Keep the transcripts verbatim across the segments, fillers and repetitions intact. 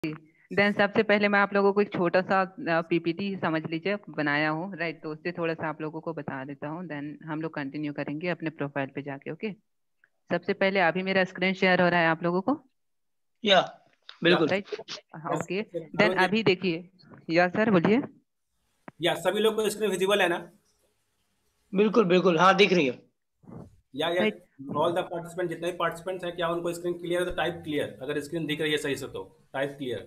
Then सबसे पहले मैं आप लोगों को एक छोटा सा पीपीटी समझ लीजिए बनाया हूँ, राइट। तो उससे थोड़ा सा आप लोगों को बता देता हूँ, देन हम लोग कंटिन्यू करेंगे अपने प्रोफाइल पे जाके। ओके, सबसे पहले अभी मेरा स्क्रीन शेयर हो रहा है आप लोगों को, या या बिल्कुल राइट? हाँ, yes okay. Then Arun ji, अभी देखिए, या सर बोलिए। या सभी लोग को स्क्रीन विजिबल है ना? बिल्कुल बिल्कुल हाँ दिख रही है। या या राइट, ऑल द पार्टिसिपेंट, जितने भी पार्टिसिपेंट्स हैं, क्या उनको स्क्रीन क्लियर है? तो टाइप क्लियर, अगर स्क्रीन दिख रही है सही से तो टाइप क्लियर।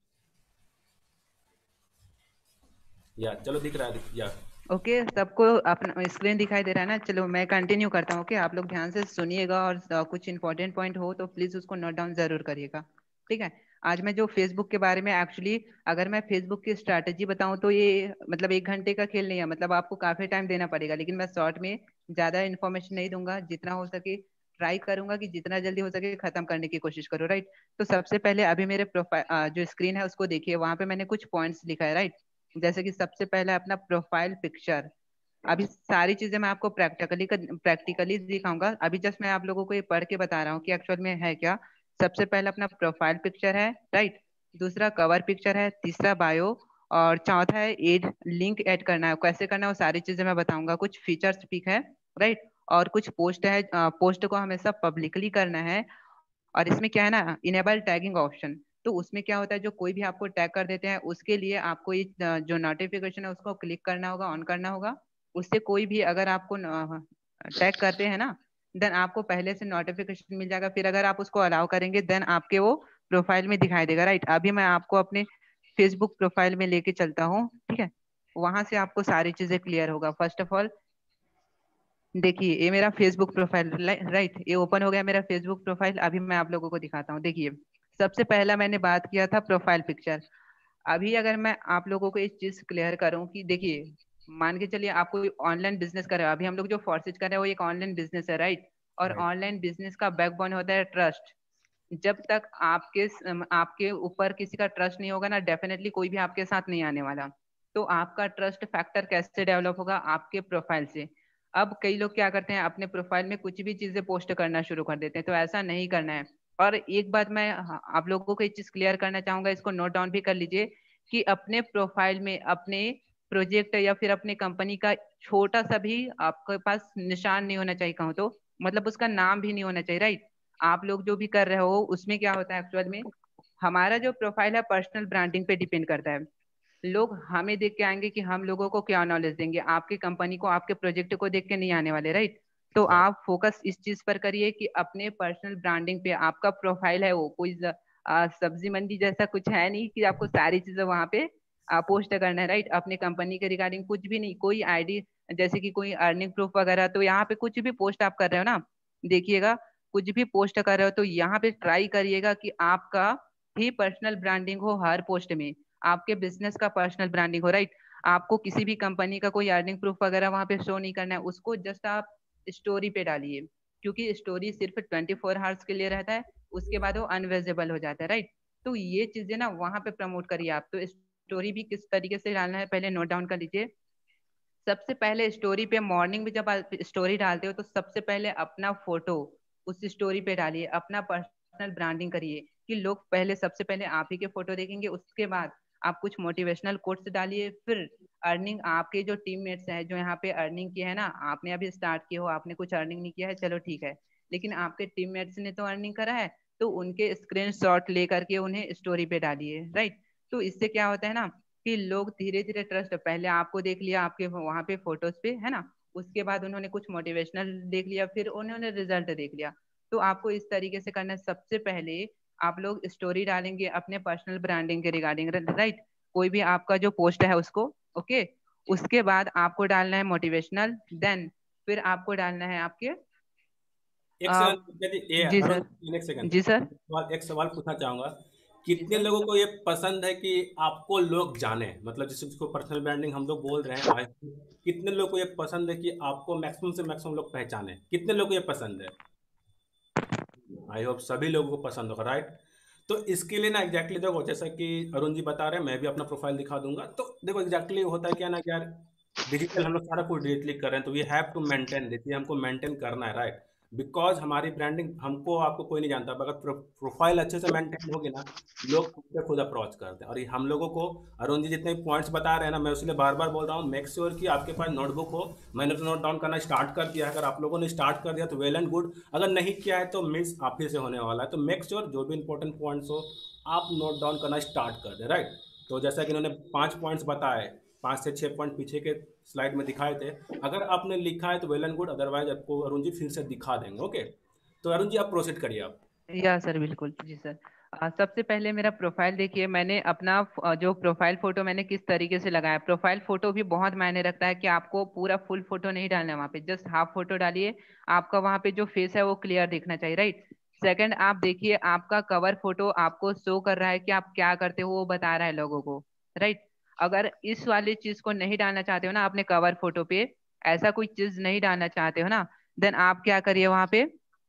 या चलो दिख रहा है, या ओके, सबको अपना स्क्रीन दिखाई दे रहा है ना? चलो मैं कंटिन्यू करता हूँ। ओके, आप लोग ध्यान से सुनिएगा और अ, कुछ इंपॉर्टेंट पॉइंट हो तो प्लीज उसको नोट डाउन जरूर करिएगा, ठीक है? आज मैं जो फेसबुक के बारे में, एक्चुअली अगर मैं फेसबुक की स्ट्रैटेजी बताऊं तो ये मतलब एक घंटे का खेल नहीं है, मतलब आपको काफी टाइम देना पड़ेगा। लेकिन मैं शॉर्ट में ज्यादा इन्फॉर्मेशन नहीं दूंगा, जितना हो सके ट्राई करूंगा कि जितना जल्दी हो सके खत्म करने की कोशिश करो, राइट? तो सबसे पहले अभी मेरे प्रोफाइल जो स्क्रीन है उसको देखिए, वहां पे मैंने कुछ पॉइंट्स लिखा है, राइट? जैसे कि सबसे पहले अपना प्रोफाइल पिक्चर। अभी सारी चीजें मैं आपको प्रैक्टिकली प्रैक्टिकली दिखाऊंगा, अभी जस्ट मैं आप लोगों को ये पढ़ के बता रहा हूँ कि एक्चुअल में है क्या। सबसे पहले अपना प्रोफाइल पिक्चर है, राइट? दूसरा कवर पिक्चर है, तीसरा बायो, और चौथा है एड लिंक ऐड करना है। कैसे करना है वो सारी चीजें मैं बताऊंगा। कुछ फीचर्स पिक है, राइट? और कुछ पोस्ट है, पोस्ट को हमेशा पब्लिकली करना है। और इसमें क्या है ना, इनेबल टैगिंग ऑप्शन। तो उसमें क्या होता है, जो कोई भी आपको टैग कर देते हैं उसके लिए आपको ये अ, जो नोटिफिकेशन है उसको क्लिक करना होगा, ऑन करना होगा। उससे कोई भी अगर आपको टैग करते हैं ना, देन आपको पहले से नोटिफिकेशन मिल जाएगा। फिर अगर आप उसको अलाउ करेंगे देन आपके वो प्रोफाइल में दिखाई देगा, राइट? अभी मैं आपको अपने फेसबुक प्रोफाइल में लेके चलता हूँ, ठीक है? वहां से आपको सारी चीजें क्लियर होगा। फर्स्ट ऑफ ऑल देखिए, ये मेरा फेसबुक प्रोफाइल, राइट? ये ओपन हो गया मेरा फेसबुक प्रोफाइल। अभी मैं आप लोगों को दिखाता हूँ। देखिए, सबसे पहला मैंने बात किया था प्रोफाइल पिक्चर। अभी अगर मैं आप लोगों को एक चीज क्लियर करूं कि देखिए, मान के चलिए आप कोई ऑनलाइन बिजनेस कर रहे हो। अभी हम लोग जो फोर्सेज कर रहे हैं वो एक ऑनलाइन बिजनेस है, राइट? और राइट ऑनलाइन बिजनेस का बैकबोन होता है ट्रस्ट। जब तक आपके आपके ऊपर किसी का ट्रस्ट नहीं होगा ना, डेफिनेटली कोई भी आपके साथ नहीं आने वाला। तो आपका ट्रस्ट फैक्टर कैसे डेवलप होगा? आपके प्रोफाइल से। अब कई लोग क्या करते हैं, अपने प्रोफाइल में कुछ भी चीजें पोस्ट करना शुरू कर देते हैं, तो ऐसा नहीं करना है। और एक बात मैं हाँ, आप लोगों को एक चीज क्लियर करना चाहूंगा, इसको नोट डाउन भी कर लीजिए, कि अपने प्रोफाइल में अपने प्रोजेक्ट या फिर अपने कंपनी का छोटा सा भी आपके पास निशान नहीं होना चाहिए, कहूँ तो मतलब उसका नाम भी नहीं होना चाहिए, राइट? आप लोग जो भी कर रहे हो उसमें क्या होता है एक्चुअल में, हमारा जो प्रोफाइल है पर्सनल ब्रांडिंग पे डिपेंड करता है। लोग हमें देख के आएंगे कि हम लोगों को क्या नॉलेज देंगे, आपकी कंपनी को आपके प्रोजेक्ट को देख के नहीं आने वाले, राइट? तो राइट आप फोकस इस चीज पर करिए कि अपने पर्सनल ब्रांडिंग पे आपका प्रोफाइल है वो कोई ज- आ, सब्जी मंडी जैसा कुछ है नहीं कि आपको सारी चीजें वहां पे पोस्ट करना है, राइट? अपने कंपनी के रिगार्डिंग कुछ भी नहीं, कोई आईडी जैसे कि कोई अर्निंग प्रूफ वगैरह, तो यहाँ पे कुछ भी पोस्ट आप कर रहे हो ना, देखिएगा, कुछ भी पोस्ट कर रहे हो तो यहाँ पे ट्राई करिएगा कि आपका ही पर्सनल ब्रांडिंग हो हर पोस्ट में, आपके बिजनेस का पर्सनल ब्रांडिंग हो, राइट? आपको किसी भी कंपनी का कोई अर्निंग प्रूफ वगैरह वहां पे शो नहीं करना है, उसको जस्ट आप स्टोरी पे डालिए। क्योंकि स्टोरी सिर्फ ट्वेंटी फोर आवर्स के लिए रहता है, उसके बाद वो अनविजिबल हो जाता है, राइट? तो ये चीजें ना वहां पे प्रमोट करिए आप। तो स्टोरी भी किस तरीके से डालना है पहले नोट डाउन कर लीजिए। सबसे पहले स्टोरी पे मॉर्निंग में जब आप स्टोरी डालते हो तो सबसे पहले अपना फोटो उस स्टोरी पे डालिए, अपना पर्सनल ब्रांडिंग करिए कि लोग पहले सबसे पहले आप ही के फोटो देखेंगे। उसके बाद आप कुछ मोटिवेशनल कोट्स डालिए। फिर अर्निंग, आपके जो टीममेट्स हैं जो यहाँ पे अर्निंग की है ना, आपने अभी स्टार्ट किया हो, आपने कुछ अर्निंग नहीं किया है, चलो ठीक है, लेकिन आपके टीममेट्स ने तो अर्निंग करा है, तो उनके स्क्रीनशॉट लेकर के उन्हें स्टोरी पे डालिए, राइट? तो इससे क्या होता है ना कि लोग धीरे धीरे ट्रस्ट, पहले आपको देख लिया आपके वहां पे फोटोज पे है ना, उसके बाद उन्होंने कुछ मोटिवेशनल देख लिया, फिर उन्होंने रिजल्ट देख लिया। तो आपको इस तरीके से करना है। सबसे पहले आप लोग स्टोरी डालेंगे अपने पर्सनल ब्रांडिंग के रिगार्डिंग, राइट? कोई भी आपका जो पोस्ट है उसको, ओके। उसके बाद आपको डालना है मोटिवेशनल, देन फिर आपको डालना है आपके एक आ, सेकंड यदि ये जी अरुण, सर। एक सेकंड, जी सर। सवाल एक सवाल पूछना चाहूंगा। जी कितने सर। लोगों को ये पसंद है कि आपको लोग जाने, मतलब जिस जिसको पर्सनल ब्रांडिंग हम लोग बोल रहे हैं आज, कितने लोगों को ये पसंद है कि आपको मैक्सिमम से मैक्सिमम लोग पहचाने? कितने लोगों को ये पसंद है? आई होप सभी लोगों को पसंद होगा, राइट? तो इसके लिए ना एग्जैक्टली देखो, जैसा कि अरुण जी बता रहे हैं, मैं भी अपना प्रोफाइल दिखा दूंगा। तो देखो एग्जैक्टली होता है क्या ना कि यार, डिजिटल हम लोग सारा कुछ डिजिटली कर रहे हैं, तो we have to maintain this, ये हमको मेंटेन करना है, राइट? बिकॉज हमारी ब्रांडिंग, हमको आपको कोई नहीं जानता, अगर प्रो, प्रोफाइल अच्छे से मेंटेन होगी ना, लोग खुद से खुद अप्रोच करते हैं। और ये हम लोगों को अरुण जी जितने पॉइंट्स बता रहे हैं ना, मैं उसलिए बार बार बोल रहा हूँ, मेक श्योर कि आपके पास नोटबुक हो। मैंने तो नोट डाउन करना स्टार्ट कर दिया है, अगर आप लोगों ने स्टार्ट कर दिया तो वेल एंड गुड, अगर नहीं किया है तो मिस आप ही से होने वाला है। तो मेक श्योर जो भी इंपॉर्टेंट पॉइंट्स हो आप नोट डाउन करना स्टार्ट कर दें, राइट। तो जैसा कि इन्होंने पाँच पॉइंट्स बताए, पाँच से छः पॉइंट पीछे के स्लाइड में दिखाए थे, अगर आपने लिखा है तो वेल एंड गुड, अदरवाइज आपको अरुण जी फिर से दिखा देंगे। ओके, तो अरुण जी आप प्रोसीड करिए आप। या सर बिल्कुल जी सर। अ, सबसे पहले मेरा प्रोफाइल देखिए, मैंने अपना अ, जो प्रोफाइल फोटो मैंने किस तरीके से लगाया। प्रोफाइल फोटो भी बहुत मायने रखता है कि आपको पूरा फुल फोटो नहीं डालना है वहाँ पे, जस्ट हाफ फोटो डालिए। आपका वहाँ पे जो फेस है वो क्लियर दिखना चाहिए, राइट। सेकंड, आप देखिए आपका कवर फोटो आपको शो कर रहा है कि आप क्या करते हो, वो बता रहा है लोगों को, राइट। अगर इस वाली चीज को नहीं डालना चाहते हो ना अपने कवर फोटो पे, ऐसा कोई चीज नहीं डालना चाहते हो ना, देन आप क्या करिए, वहाँ पे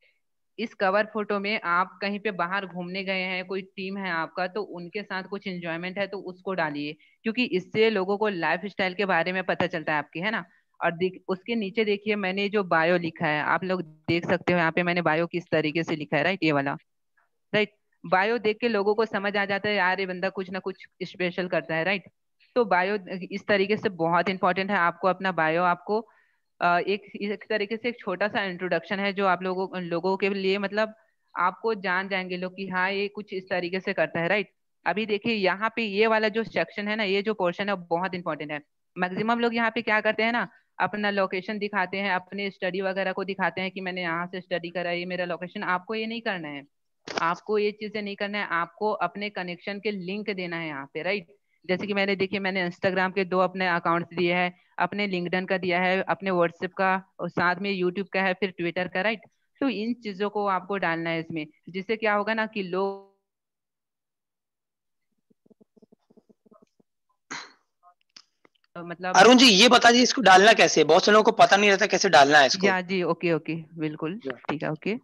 इस कवर फोटो में आप कहीं पे बाहर घूमने गए हैं, कोई टीम है आपका, तो उनके साथ कुछ एंजॉयमेंट है तो उसको डालिए, क्योंकि इससे लोगों को लाइफ स्टाइल के बारे में पता चलता है आपके, है ना। और देख उसके नीचे देखिए मैंने जो बायो लिखा है, आप लोग देख सकते हो यहाँ पे मैंने बायो किस तरीके से लिखा है, राइट, ये वाला, राइट। बायो देख के लोगों को समझ आ जाता है यार ये बंदा कुछ ना कुछ स्पेशल करता है, राइट। तो बायो इस तरीके से बहुत इंपॉर्टेंट है। आपको अपना बायो आपको अ, एक एक तरीके से एक छोटा सा इंट्रोडक्शन है जो आप लोगों लोगों के लिए, मतलब आपको जान जाएंगे लोग कि हाँ ये कुछ इस तरीके से करता है, राइट। अभी देखिए यहाँ पे ये वाला जो सेक्शन है ना, ये जो पोर्शन है वो बहुत इंपॉर्टेंट है। मैक्सिमम लोग यहाँ पे क्या करते हैं ना, अपना लोकेशन दिखाते हैं, अपने स्टडी वगैरह को दिखाते हैं कि मैंने यहाँ से स्टडी करा, ये मेरा लोकेशन। आपको ये नहीं करना है, आपको ये चीजें नहीं करना है, आपको अपने कनेक्शन के लिंक देना है यहाँ पे, राइट। जैसे कि मैंने देखिए मैंने इंस्टाग्राम के दो अपने अकाउंट्स दिए हैं, अपने लिंक्डइन का दिया है, अपने व्हाट्सएप का, और साथ में यूट्यूब का है, फिर ट्विटर का, राइट। तो इन चीजों को आपको डालना है इसमें, जिससे क्या होगा ना कि लोग मतलब। अरुण जी ये बता दीजिए इसको डालना कैसे है, बहुत से लोगों को पता नहीं रहता कैसे डालना है इसको। या जी, ओके ओके, बिल्कुल ठीक है, ओके।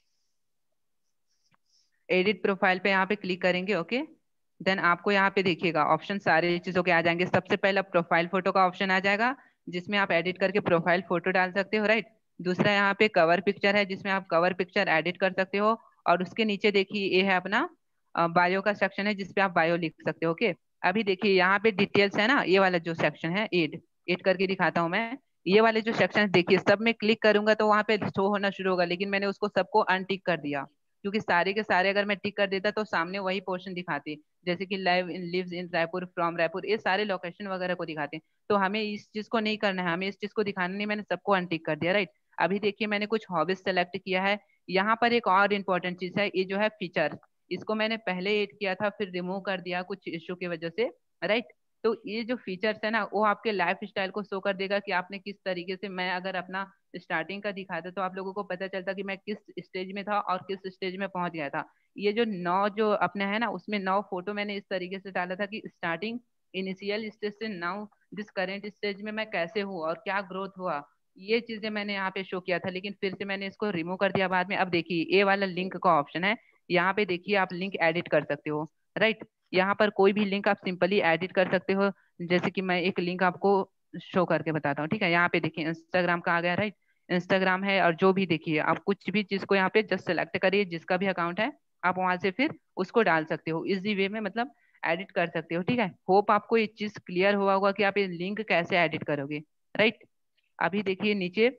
एडिट प्रोफाइल पे यहाँ पे क्लिक करेंगे, ओके। देन आपको यहाँ पे देखिएगा ऑप्शन सारे चीजों के आ जाएंगे। सबसे पहला प्रोफाइल फोटो का ऑप्शन आ जाएगा, जिसमें आप एडिट करके प्रोफाइल फोटो डाल सकते हो, राइट। दूसरा यहाँ पे कवर पिक्चर है, जिसमें आप कवर पिक्चर एडिट कर सकते हो। और उसके नीचे देखिए ये है अपना बायो का सेक्शन है, जिसपे आप बायो लिख सकते हो, ओके। अभी देखिए यहाँ पे डिटेल्स है ना, ये वाला जो सेक्शन है, एड एड करके दिखाता हूँ मैं। ये वाले जो सेक्शन देखिए, सब में क्लिक करूंगा तो वहां पे शो होना शुरू होगा, लेकिन मैंने उसको सबको अनटिक कर दिया, क्योंकि सारे के सारे अगर मैं टिक कर देता तो सामने वही पोर्शन दिखाते, जैसे कि live in lives in Raipur from Raipur, ये सारे लोकेशन वगैरह को दिखाते। तो हमें इस चीज को नहीं करना है, हमें इस चीज को दिखाना नहीं, मैंने सबको अनटिक कर दिया, राइट। अभी देखिए मैंने कुछ हॉबीज सेलेक्ट किया है। यहाँ पर एक और इम्पोर्टेंट चीज है, ये जो है फीचर, इसको मैंने पहले ऐड किया था फिर रिमूव कर दिया कुछ इश्यू की वजह से, राइट। तो ये जो फीचर्स है ना, वो आपके लाइफ स्टाइल को शो कर देगा कि आपने किस तरीके से, मैं अगर अपना स्टार्टिंग का दिखाता तो आप लोगों को पता चलता कि मैं किस स्टेज में था और किस स्टेज में पहुंच गया था। ये जो नौ जो अपने है ना, उसमें नौ फोटो मैंने इस तरीके से डाला था कि स्टार्टिंग इनिशियल स्टेज से नाउ दिस करेंट स्टेज में मैं कैसे हूँ और क्या ग्रोथ हुआ, ये चीजें मैंने यहाँ पे शो किया था। लेकिन फिर से मैंने इसको रिमूव कर दिया बाद में। अब देखिए ये वाला लिंक का ऑप्शन है, यहाँ पे देखिए आप लिंक एडिट कर सकते हो, राइट। यहाँ पर कोई भी लिंक आप सिंपली एडिट कर सकते हो। जैसे कि मैं एक लिंक आपको शो करके बताता हूँ, ठीक है। यहाँ पे देखिए इंस्टाग्राम का आ गया, राइट। इंस्टाग्राम है, और जो भी देखिए आप कुछ भी चीज को यहाँ पे जस्ट सेलेक्ट करिए, जिसका भी अकाउंट है आप वहां से फिर उसको डाल सकते हो इजी वे में, मतलब एडिट कर सकते हो, ठीक है। होप आपको ये चीज क्लियर हुआ होगा कि आप ये लिंक कैसे एडिट करोगे, राइट। अभी देखिए नीचे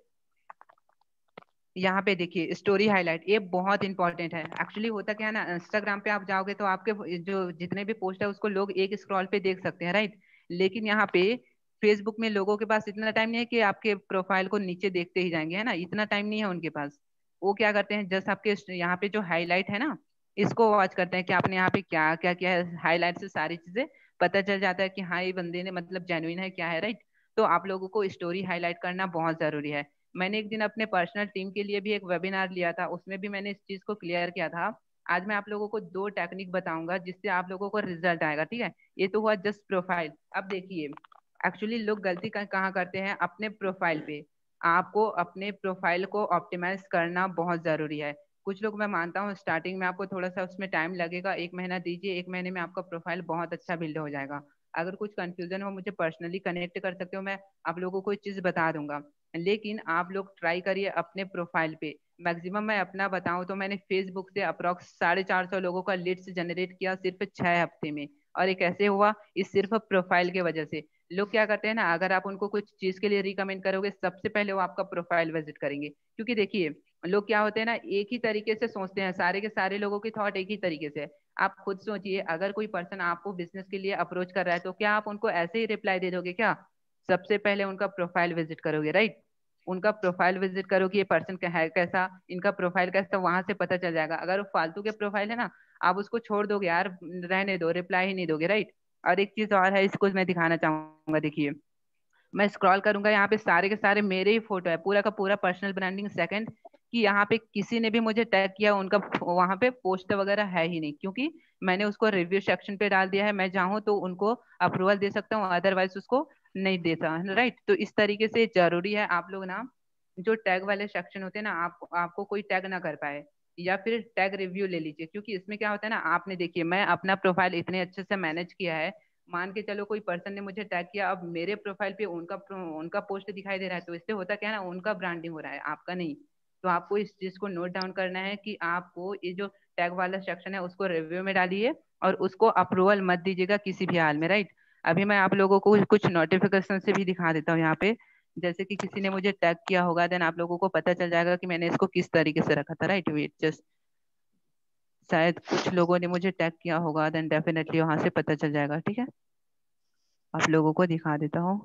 यहाँ पे देखिए स्टोरी हाईलाइट, ये बहुत इंपॉर्टेंट है। एक्चुअली होता क्या है ना, इंस्टाग्राम पे आप जाओगे तो आपके जो जितने भी पोस्ट है उसको लोग एक स्क्रॉल पे देख सकते हैं, राइट। लेकिन यहाँ पे फेसबुक में लोगों के पास इतना टाइम नहीं है कि आपके प्रोफाइल को नीचे देखते ही जाएंगे, है ना, इतना टाइम नहीं है उनके पास। वो क्या करते हैं, जस्ट आपके यहाँ पे जो हाईलाइट है ना, इसको वॉच करते हैं कि आपने यहाँ पे क्या क्या किया है। हाईलाइट से सारी चीजें पता चल जाता है कि हाँ ये बंदे ने मतलब जेन्युइन है क्या है, राइट। तो आप लोगों को स्टोरी हाईलाइट करना बहुत जरूरी है। मैंने एक दिन अपने पर्सनल टीम के लिए भी एक वेबिनार लिया था, उसमें भी मैंने इस चीज को क्लियर किया था। आज मैं आप लोगों को दो टेक्निक बताऊंगा जिससे आप लोगों को रिजल्ट आएगा, ठीक है। ये तो हुआ जस्ट प्रोफाइल। अब देखिए एक्चुअली लोग गलती कहाँ करते हैं, अपने प्रोफाइल पे। आपको अपने प्रोफाइल को ऑप्टिमाइज करना बहुत जरूरी है। कुछ लोग, मैं मानता हूँ स्टार्टिंग में आपको थोड़ा सा उसमें टाइम लगेगा, एक महीना दीजिए, एक महीने में आपका प्रोफाइल बहुत अच्छा बिल्ड हो जाएगा। अगर कुछ कंफ्यूजन हो मुझे पर्सनली कनेक्ट कर सकते हो, मैं आप लोगों को एक चीज बता दूंगा। लेकिन आप लोग ट्राई करिए अपने प्रोफाइल पे। मैक्सिमम मैं अपना बताऊं तो मैंने फेसबुक से अप्रोक्स साढ़े चार सौ लोगों का लीड्स जनरेट किया सिर्फ छह हफ्ते में। और ये कैसे हुआ? इस सिर्फ प्रोफाइल की वजह से। लोग क्या करते हैं ना, अगर आप उनको कुछ चीज के लिए रिकमेंड करोगे, सबसे पहले वो आपका प्रोफाइल विजिट करेंगे। क्योंकि देखिए, लोग क्या होते हैं ना, एक ही तरीके से सोचते हैं, सारे के सारे लोगों की थॉट एक ही तरीके से है। आप खुद सोचिए, अगर कोई पर्सन आपको बिजनेस के लिए अप्रोच कर रहा है तो क्या आप उनको ऐसे ही रिप्लाई दे दोगे क्या? सबसे पहले उनका प्रोफाइल विजिट करोगे, राइट? उनका प्रोफाइल विजिट करो कि ये पर्सन है कैसा, इनका प्रोफाइल कैसा, वहां से पता चल जाएगा। अगर वो फालतू के प्रोफाइल है ना, आप उसको छोड़ दोगे यार, रहने दो, रिप्लाई ही नहीं दोगे, राइट? और एक चीज और है, इसको मैं दिखाना चाहूंगा। देखिए, मैं स्क्रॉल करूंगा, यहाँ पे सारे के सारे मेरे ही फोटो है, पूरा का पूरा पर्सनल ब्रांडिंग। सेकंड, कि यहाँ पे किसी ने भी मुझे टैग किया, उनका वहां पे पोस्ट वगैरह है ही नहीं, क्योंकि मैंने उसको रिव्यू सेक्शन पे डाल दिया है। मैं चाहूँ तो उनको अप्रूवल दे सकता हूँ, अदरवाइज उसको नहीं देता, राइट? तो इस तरीके से जरूरी है आप लोग ना, जो टैग वाले सेक्शन होते हैं ना, आप आपको कोई टैग ना कर पाए, या फिर टैग रिव्यू ले लीजिए। क्योंकि इसमें क्या होता है ना, आपने देखिए, मैं अपना प्रोफाइल इतने अच्छे से मैनेज किया है, मान के चलो कोई पर्सन ने मुझे टैग किया, अब मेरे प्रोफाइल पे उनका उनका पोस्ट दिखाई दे रहा है, तो इससे होता क्या है ना, उनका ब्रांडिंग हो रहा है, आपका नहीं। तो आपको इस चीज को नोट डाउन करना है कि आपको ये जो टैग वाला सेक्शन है उसको रिव्यू में डालिए, और उसको अप्रूवल मत दीजिएगा किसी भी हाल में, राइट? अभी मैं आप लोगों को कुछ नोटिफिकेशन से भी दिखा देता हूँ यहाँ पे। जैसे कि किसी ने मुझे टैग किया होगा, देन आप लोगों को पता चल जाएगा कि मैंने इसको किस तरीके से रखा था, राइट? वेट जस्ट, शायद कुछ लोगों ने मुझे टैग किया होगा, देन डेफिनेटली वहां से पता चल जाएगा, ठीक है? आप लोगों को दिखा देता हूँ।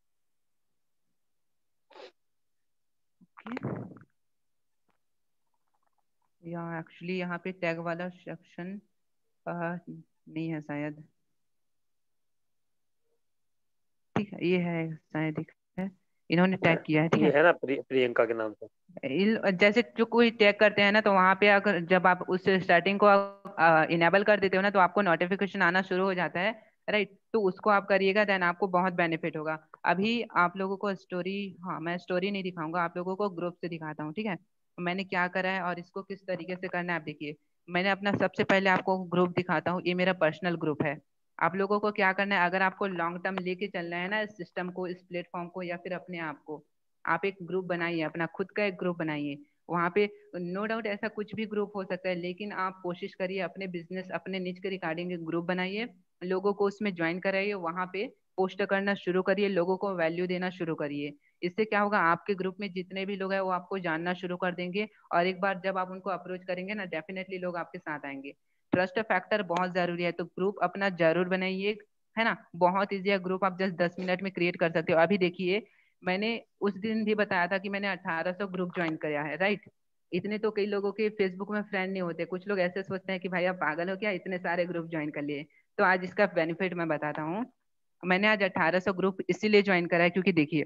या एक्चुअली यहाँ पे टैग वाला सेक्शन नहीं है शायद, ठीक है, ये है शायद, दिख है, इन्होंने टैग किया है, ठीक ये है? है ना प्रि, प्रियंका के नाम से। इन- जैसे जो कोई टैग करते हैं ना, तो वहां पे अगर जब आप उस स्टार्टिंग को इनेबल कर देते हो ना, तो आपको नोटिफिकेशन आना शुरू हो जाता है, राइट? तो उसको आप करिएगा, देन आपको बहुत बेनिफिट होगा। अभी आप लोगों को स्टोरी, हाँ, मैं स्टोरी नहीं दिखाऊंगा, आप लोगों को ग्रुप से दिखाता हूँ, ठीक है? मैंने क्या करा है और इसको किस तरीके से करना है, आप देखिए। मैंने अपना, सबसे पहले आपको ग्रुप दिखाता हूँ, ये मेरा पर्सनल ग्रुप है। आप लोगों को क्या करना है, अगर आपको लॉन्ग टर्म लेके चलना है ना, इस सिस्टम को, इस प्लेटफॉर्म को, या फिर अपने आप को, आप एक ग्रुप बनाइए, अपना खुद का एक ग्रुप बनाइए। वहां पे नो डाउट ऐसा कुछ भी ग्रुप हो सकता है, लेकिन आप कोशिश करिए अपने बिजनेस, अपने निच के रिगार्डिंग एक ग्रुप बनाइए, लोगों को उसमें ज्वाइन कराइए, वहां पे पोस्ट करना शुरू करिए, लोगों को वैल्यू देना शुरू करिए। इससे क्या होगा, आपके ग्रुप में जितने भी लोग हैं वो आपको जानना शुरू कर देंगे, और एक बार जब आप उनको अप्रोच करेंगे ना, डेफिनेटली लोग आपके साथ आएंगे। ट्रस्ट फैक्टर बहुत जरूरी है, तो ग्रुप अपना जरूर बनाइए, है ना? बहुत ईजी है ग्रुप, आप जस्ट दस मिनट में क्रिएट कर सकते हो। अभी देखिए, मैंने उस दिन भी बताया था कि मैंने अठारह सौ ग्रुप ज्वाइन किया है, राइट? इतने तो कई लोगों के फेसबुक में फ्रेंड नहीं होते, कुछ लोग ऐसे सोचते हैं कि भाई आप पागल हो क्या, इतने सारे ग्रुप ज्वाइन कर लिए। तो आज इसका बेनिफिट मैं बताता हूँ। मैंने आज अठारह सौ ग्रुप इसीलिए ज्वाइन करा है, क्योंकि देखिए,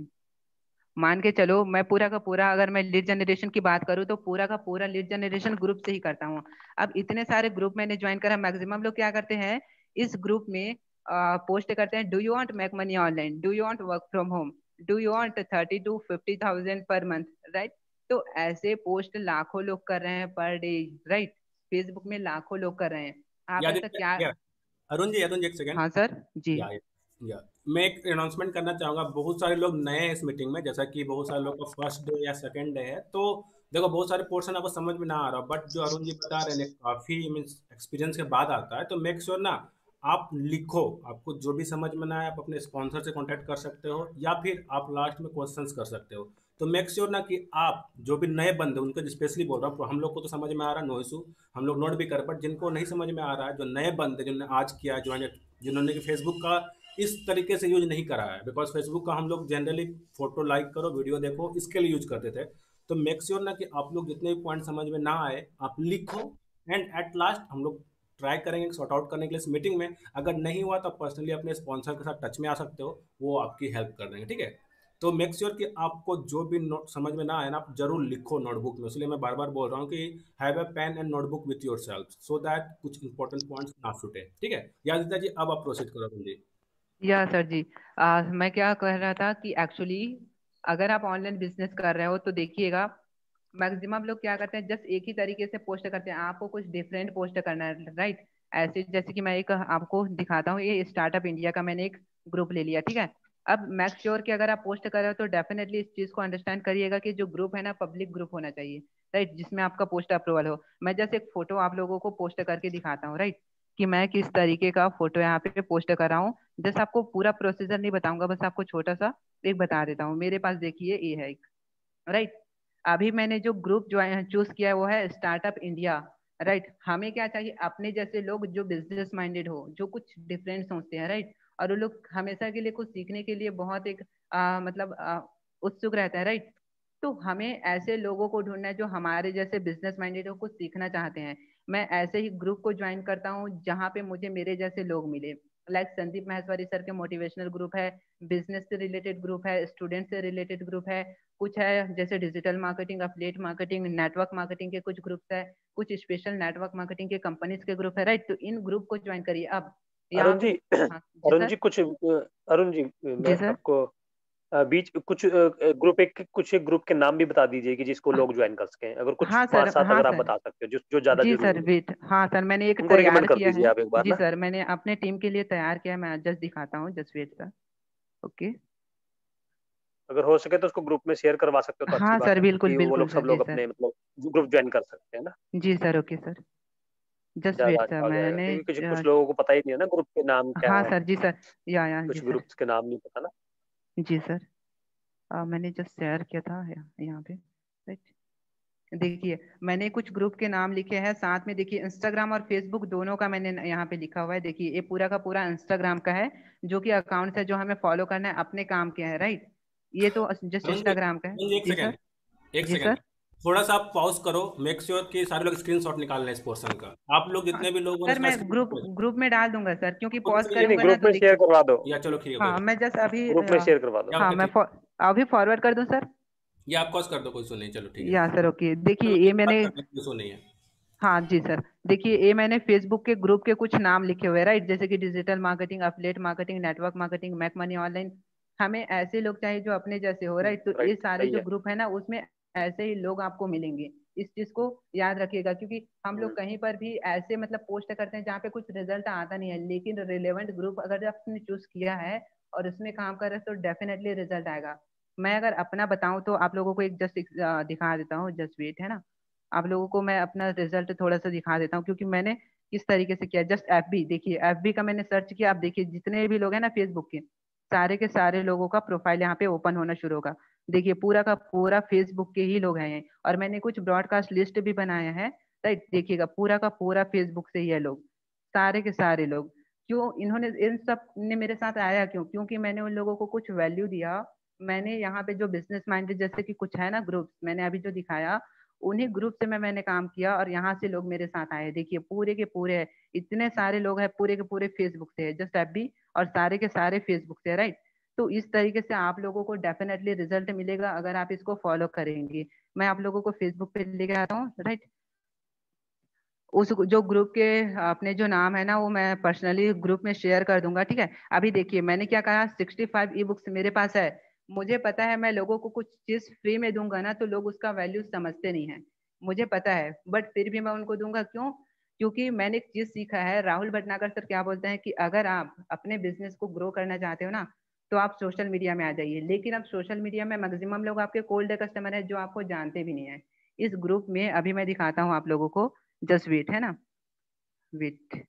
मान के चलो, मैं पूरा का पूरा, अगर मैं लीड जनरेशन की बात करूँ तो पूरा का पूरा लीड जनरेशन ग्रुप से ही करता हूँ। अब इतने सारे ग्रुप मैंने ज्वाइन करा, मैक्सिमम लोग क्या करते हैं, इस ग्रुप में पोस्ट करते हैं, do you want make money online, do you want work from home, do you want thirty two fifty thousand per month, right? तो ऐसे पोस्ट लाखों लोग कर रहे हैं पर डे, राइट? फेसबुक में लाखों लोग कर रहे हैं। आप याद ऐसा क्या? है अरुण जी, अरुण जी एक सेकंड। हाँ सर जी। या या मैं एक अनाउंसमेंट करना चाहूंगा। बहुत सारे लोग नए हैं इस मीटिंग में, जैसा कि बहुत सारे लोग का फर्स्ट डे या सेकंड डे है, तो देखो बहुत सारे पोर्शन आपको समझ में ना आ रहा, बट जो अरुण जी बता रहे हैं काफी मीन्स एक्सपीरियंस के बाद आता है, तो मेक श्योर ना आप लिखो। आपको जो भी समझ में ना आए, आप अपने स्पॉन्सर से कांटेक्ट कर सकते हो, या फिर आप लास्ट में क्वेश्चंस कर सकते हो। तो मेक श्योर ना कि आप जो भी नए बंदे, उनको स्पेशली बोल रहा हूँ, हम लोग को तो समझ में आ रहा है, नो इशू, हम लोग नोट भी कर, बट जिनको नहीं समझ में आ रहा है, जो नए बंदे जिन्होंने आज किया ज्वाइन, जिन्होंने फेसबुक का इस तरीके से यूज नहीं करा है, बिकॉज फेसबुक का हम लोग जनरली फोटो लाइक करो, वीडियो देखो, इसके लिए यूज करते थे। तो मेक श्योर ना कि आप लोग जितने भी पॉइंट समझ में ना आए आप लिखो, एंड एट लास्ट हम लोग ट्राई करेंगे सॉर्ट आउट करने के लिए इस मीटिंग में। अगर नहीं हुआ तो आप पर्सनली अपने स्पॉन्सर के साथ टच में आ सकते हो, वो आपकी हेल्प कर देंगे, ठीक है? तो मेक श्योर कि आपको जो भी नोट समझ में ना आए ना, आप जरूर लिखो नोटबुक में। इसलिए मैं बार बार बोल रहा हूँ कि have a pen and notebook with your yourself so कुछ इंपॉर्टेंट पॉइंट्स ना छूटे, ठीक है? यादिता जी अब आप प्रोसीड करो जी। या सर जी, आ, मैं क्या कह रहा था कि एक्चुअली अगर आप ऑनलाइन बिजनेस कर रहे हो तो देखिएगा, मैक्सिमम लोग क्या करते हैं, जस्ट एक ही तरीके से पोस्ट करते हैं, आपको कुछ डिफरेंट पोस्ट करना है, राइट? ऐसे जैसे कि मैं एक आपको दिखाता हूँ, ये स्टार्टअप इंडिया का मैंने एक ग्रुप ले लिया, ठीक है? अब मेक श्योर कि अगर आप पोस्ट कर रहे हो तो डेफिनेटली इस चीज को अंडरस्टैंड करिएगा कि जो ग्रुप है ना पब्लिक ग्रुप होना चाहिए, राइट, जिसमें आपका पोस्ट अप्रूवल हो। मैं जैसे एक फोटो आप लोगों को पोस्ट करके दिखाता हूँ, राइट, कि मैं किस तरीके का फोटो यहाँ पे पोस्ट कर रहा हूँ। जैसे आपको पूरा प्रोसीजर नहीं बताऊंगा, बस आपको छोटा सा एक बता देता हूँ। मेरे पास देखिए ये है एक, राइट, अभी मैंने जो ग्रुप जो चूज किया है वो है स्टार्टअप इंडिया, राइट। हमें क्या चाहिए, अपने जैसे लोग जो बिजनेस माइंडेड हो, जो कुछ डिफरेंट सोचते हैं, राइट, और वो लोग हमेशा के लिए कुछ सीखने के लिए बहुत एक आ, मतलब आ, उत्सुक रहता है, राइट। तो हमें ऐसे लोगों को ढूंढना है जो हमारे जैसे बिजनेस माइंडेड हो, कुछ सीखना चाहते हैं। मैं ऐसे ही ग्रुप को ज्वाइन करता हूँ जहाँ पे मुझे मेरे जैसे लोग मिले। लाइक संदीप महेश्वरी सर के मोटिवेशनल ग्रुप है, बिजनेस से रिलेटेड ग्रुप है, स्टूडेंट से रिलेटेड ग्रुप है, कुछ है जैसे digital marketing, affiliate marketing, network marketing के कुछ ग्रुप्स है, कुछ स्पेशल नेटवर्क मार्केटिंग के कंपनीज के ग्रुप है, राइट। तो इन ग्रुप को ज्वाइन करिए। अब यहाँ अरुण पे, जी, हाँ जी अरुण सर। जी कुछ अ, अरुण जी, जी मैं सर। आपको अ, बीच कुछ ग्रुप एक कुछ एक ग्रुप के नाम भी बता दीजिए कि जिसको लोग ज्वाइन कर सकें, अगर कुछ हाँ पांच सर, सात हाँ अगर आप सर। बता सकते हो जो जो ज्यादा जी सर, जरूरी है, वेट, हाँ सर, मैंने एक उनको तैयार रिकमेंड कर किया दीजिए है। आप एक बार जी ना। सर, मैंने अपने टीम के लिए तैयार किया है, मैं जस्ट दिखाता हूँ, जस्ट वेट सर। ओके। अगर हो सके तो उसको ग्रुप में शेयर करवा सकते हो तो अच्छी हाँ बात सर, है, बिल्कुल कि वो बिल्कुल लोग सर। सब जी लोग सर। अपने मतलब ग्रुप ज्वाइन कर सकते हैं ना, जी सर, ओके सर, जस्ट ज्यादा वेट सर, अच्छा हो जाएगा, मैंने क्योंकि कुछ कुछ अ, लोगों को पता ही नहीं है ना ग्रुप के नाम क्या हाँ है, सर। जी सर, या या जी कुछ सर। ग्रुप्स के नाम नहीं पता ना। जी सर, अ, मैंने जस्ट शेयर किया था या- यहाँ पे, राइट। देखिए, मैंने कुछ ग्रुप के नाम लिखे हैं, साथ में देखिए इंस्टाग्राम और फेसबुक दोनों का मैंने न- यहाँ पे लिखा हुआ है। देखिए ये पूरा का पूरा इंस्टाग्राम का है, जो कि अकाउंट है जो हमें फॉलो करना है, अपने काम के है, राइट। ये तो जस्ट अरुण जी, इंस्टाग्राम का है। अरुण जी, एक जी सर। सेकंड, एक जी सेकंड, सर। थोड़ा सा आप पॉज करो, मेक श्योर sure कि सारे लोग स्क्रीनशॉट निकाल लें इस पोर्शन का। आप लोग हाँ जितने भी लोग हो ना सर, सारे मैं ग्रुप स्क्रीनशॉट, ग्रुप में डाल दूंगा सर, क्योंकि ग्रुप पॉज में नहीं नहीं, करूंगा ना ग्रुप तो में शेयर देखिए। करवा दो, या चलो ठीक है कोई हाँ, बात मैं जस्ट अभी ग्रुप में अ, शेयर करवा दो। नहीं। या हाँ, ओके मैं ठीक, फॉ- अभी फॉरवर्ड कर दूं सर। या आप पॉज कर दो, कोई इशू नहीं, चलो ठीक है, या सर, ओके, देखिए चलो ये ठीक, बात मैंने, करते हैं, कोई इशू नहीं है। हाँ जी सर, देखिए ये मैंने फेसबुक के ग्रुप के कुछ नाम लिखे हुए हैं, राइट, जैसे कि digital marketing, affiliate marketing, network marketing, make money online. हमें ऐसे लोग चाहिए जो अपने जैसे हो, राइट। तो ये राइट, सारे सही जो है। ग्रुप है ना, उसमें ऐसे ही लोग आपको मिलेंगे। इस चीज को याद रखिएगा, क्योंकि हम लोग हम्म, कहीं पर भी ऐसे मतलब पोस्ट करते हैं जहाँ पे कुछ रिजल्ट आता नहीं है, लेकिन रिलेवेंट ग्रुप अगर आपने चूज किया है और उसमें काम कर रहे हैं तो डेफिनेटली रिजल्ट आएगा। मैं अगर अपना बताऊं तो आप लोगों को एक जस्ट दिखा देता हूँ, जस्ट वेट, है ना। आप लोगों को मैं अपना रिजल्ट थोड़ा सा दिखा देता हूँ, क्योंकि मैंने किस तरीके से किया। जस्ट एफबी देखिए, एफबी का मैंने सर्च किया। आप देखिए जितने भी लोग हैं ना फेसबुक के, सारे के सारे लोगों का प्रोफाइल यहाँ पे ओपन होना शुरू होगा। देखिए पूरा का पूरा फेसबुक के ही लोग हैं ये। और मैंने कुछ ब्रॉडकास्ट लिस्ट भी बनाया है, राइट। देखिएगा पूरा का पूरा फेसबुक से ही है लोग, सारे के सारे लोग। क्यों इन्होंने, इन सब ने मेरे साथ आया क्यों? क्योंकि मैंने उन लोगों को कुछ वैल्यू दिया। मैंने यहाँ पे जो बिजनेस माइंडेड जैसे कि कुछ है ना ग्रुप, मैंने अभी जो दिखाया, उन्हीं ग्रुप से मैं मैंने काम किया और यहाँ से लोग मेरे साथ आए। देखिए पूरे के पूरे है, इतने सारे लोग हैं, पूरे के पूरे फेसबुक से है, जस्ट एफबी, और सारे के सारे फेसबुक से, राइट। तो इस तरीके से आप लोगों को डेफिनेटली रिजल्ट मिलेगा अगर आप इसको फॉलो करेंगे। मैं आप लोगों को फेसबुक पे लेके आता हूँ, राइट। उस जो ग्रुप के अपने जो नाम है ना, वो मैं पर्सनली ग्रुप में शेयर कर दूंगा, ठीक है। अभी देखिए मैंने क्या कहा, सिक्सटी फाइव ई बुक्स मेरे पास है। मुझे पता है मैं लोगों को कुछ चीज फ्री में दूंगा ना तो लोग उसका वैल्यू समझते नहीं है, मुझे पता है, बट फिर भी मैं उनको दूंगा। क्यों? क्योंकि मैंने एक चीज सीखा है, राहुल भटनागर सर क्या बोलते हैं कि अगर आप अपने बिजनेस को ग्रो करना चाहते हो ना, तो आप सोशल मीडिया में आ जाइए। लेकिन अब सोशल मीडिया में मैक्सिमम लोग आपके कोल्ड कस्टमर है जो आपको जानते भी नहीं है। इस ग्रुप में अभी मैं दिखाता हूँ आप लोगों को, जस्ट वेट, है ना, वेट।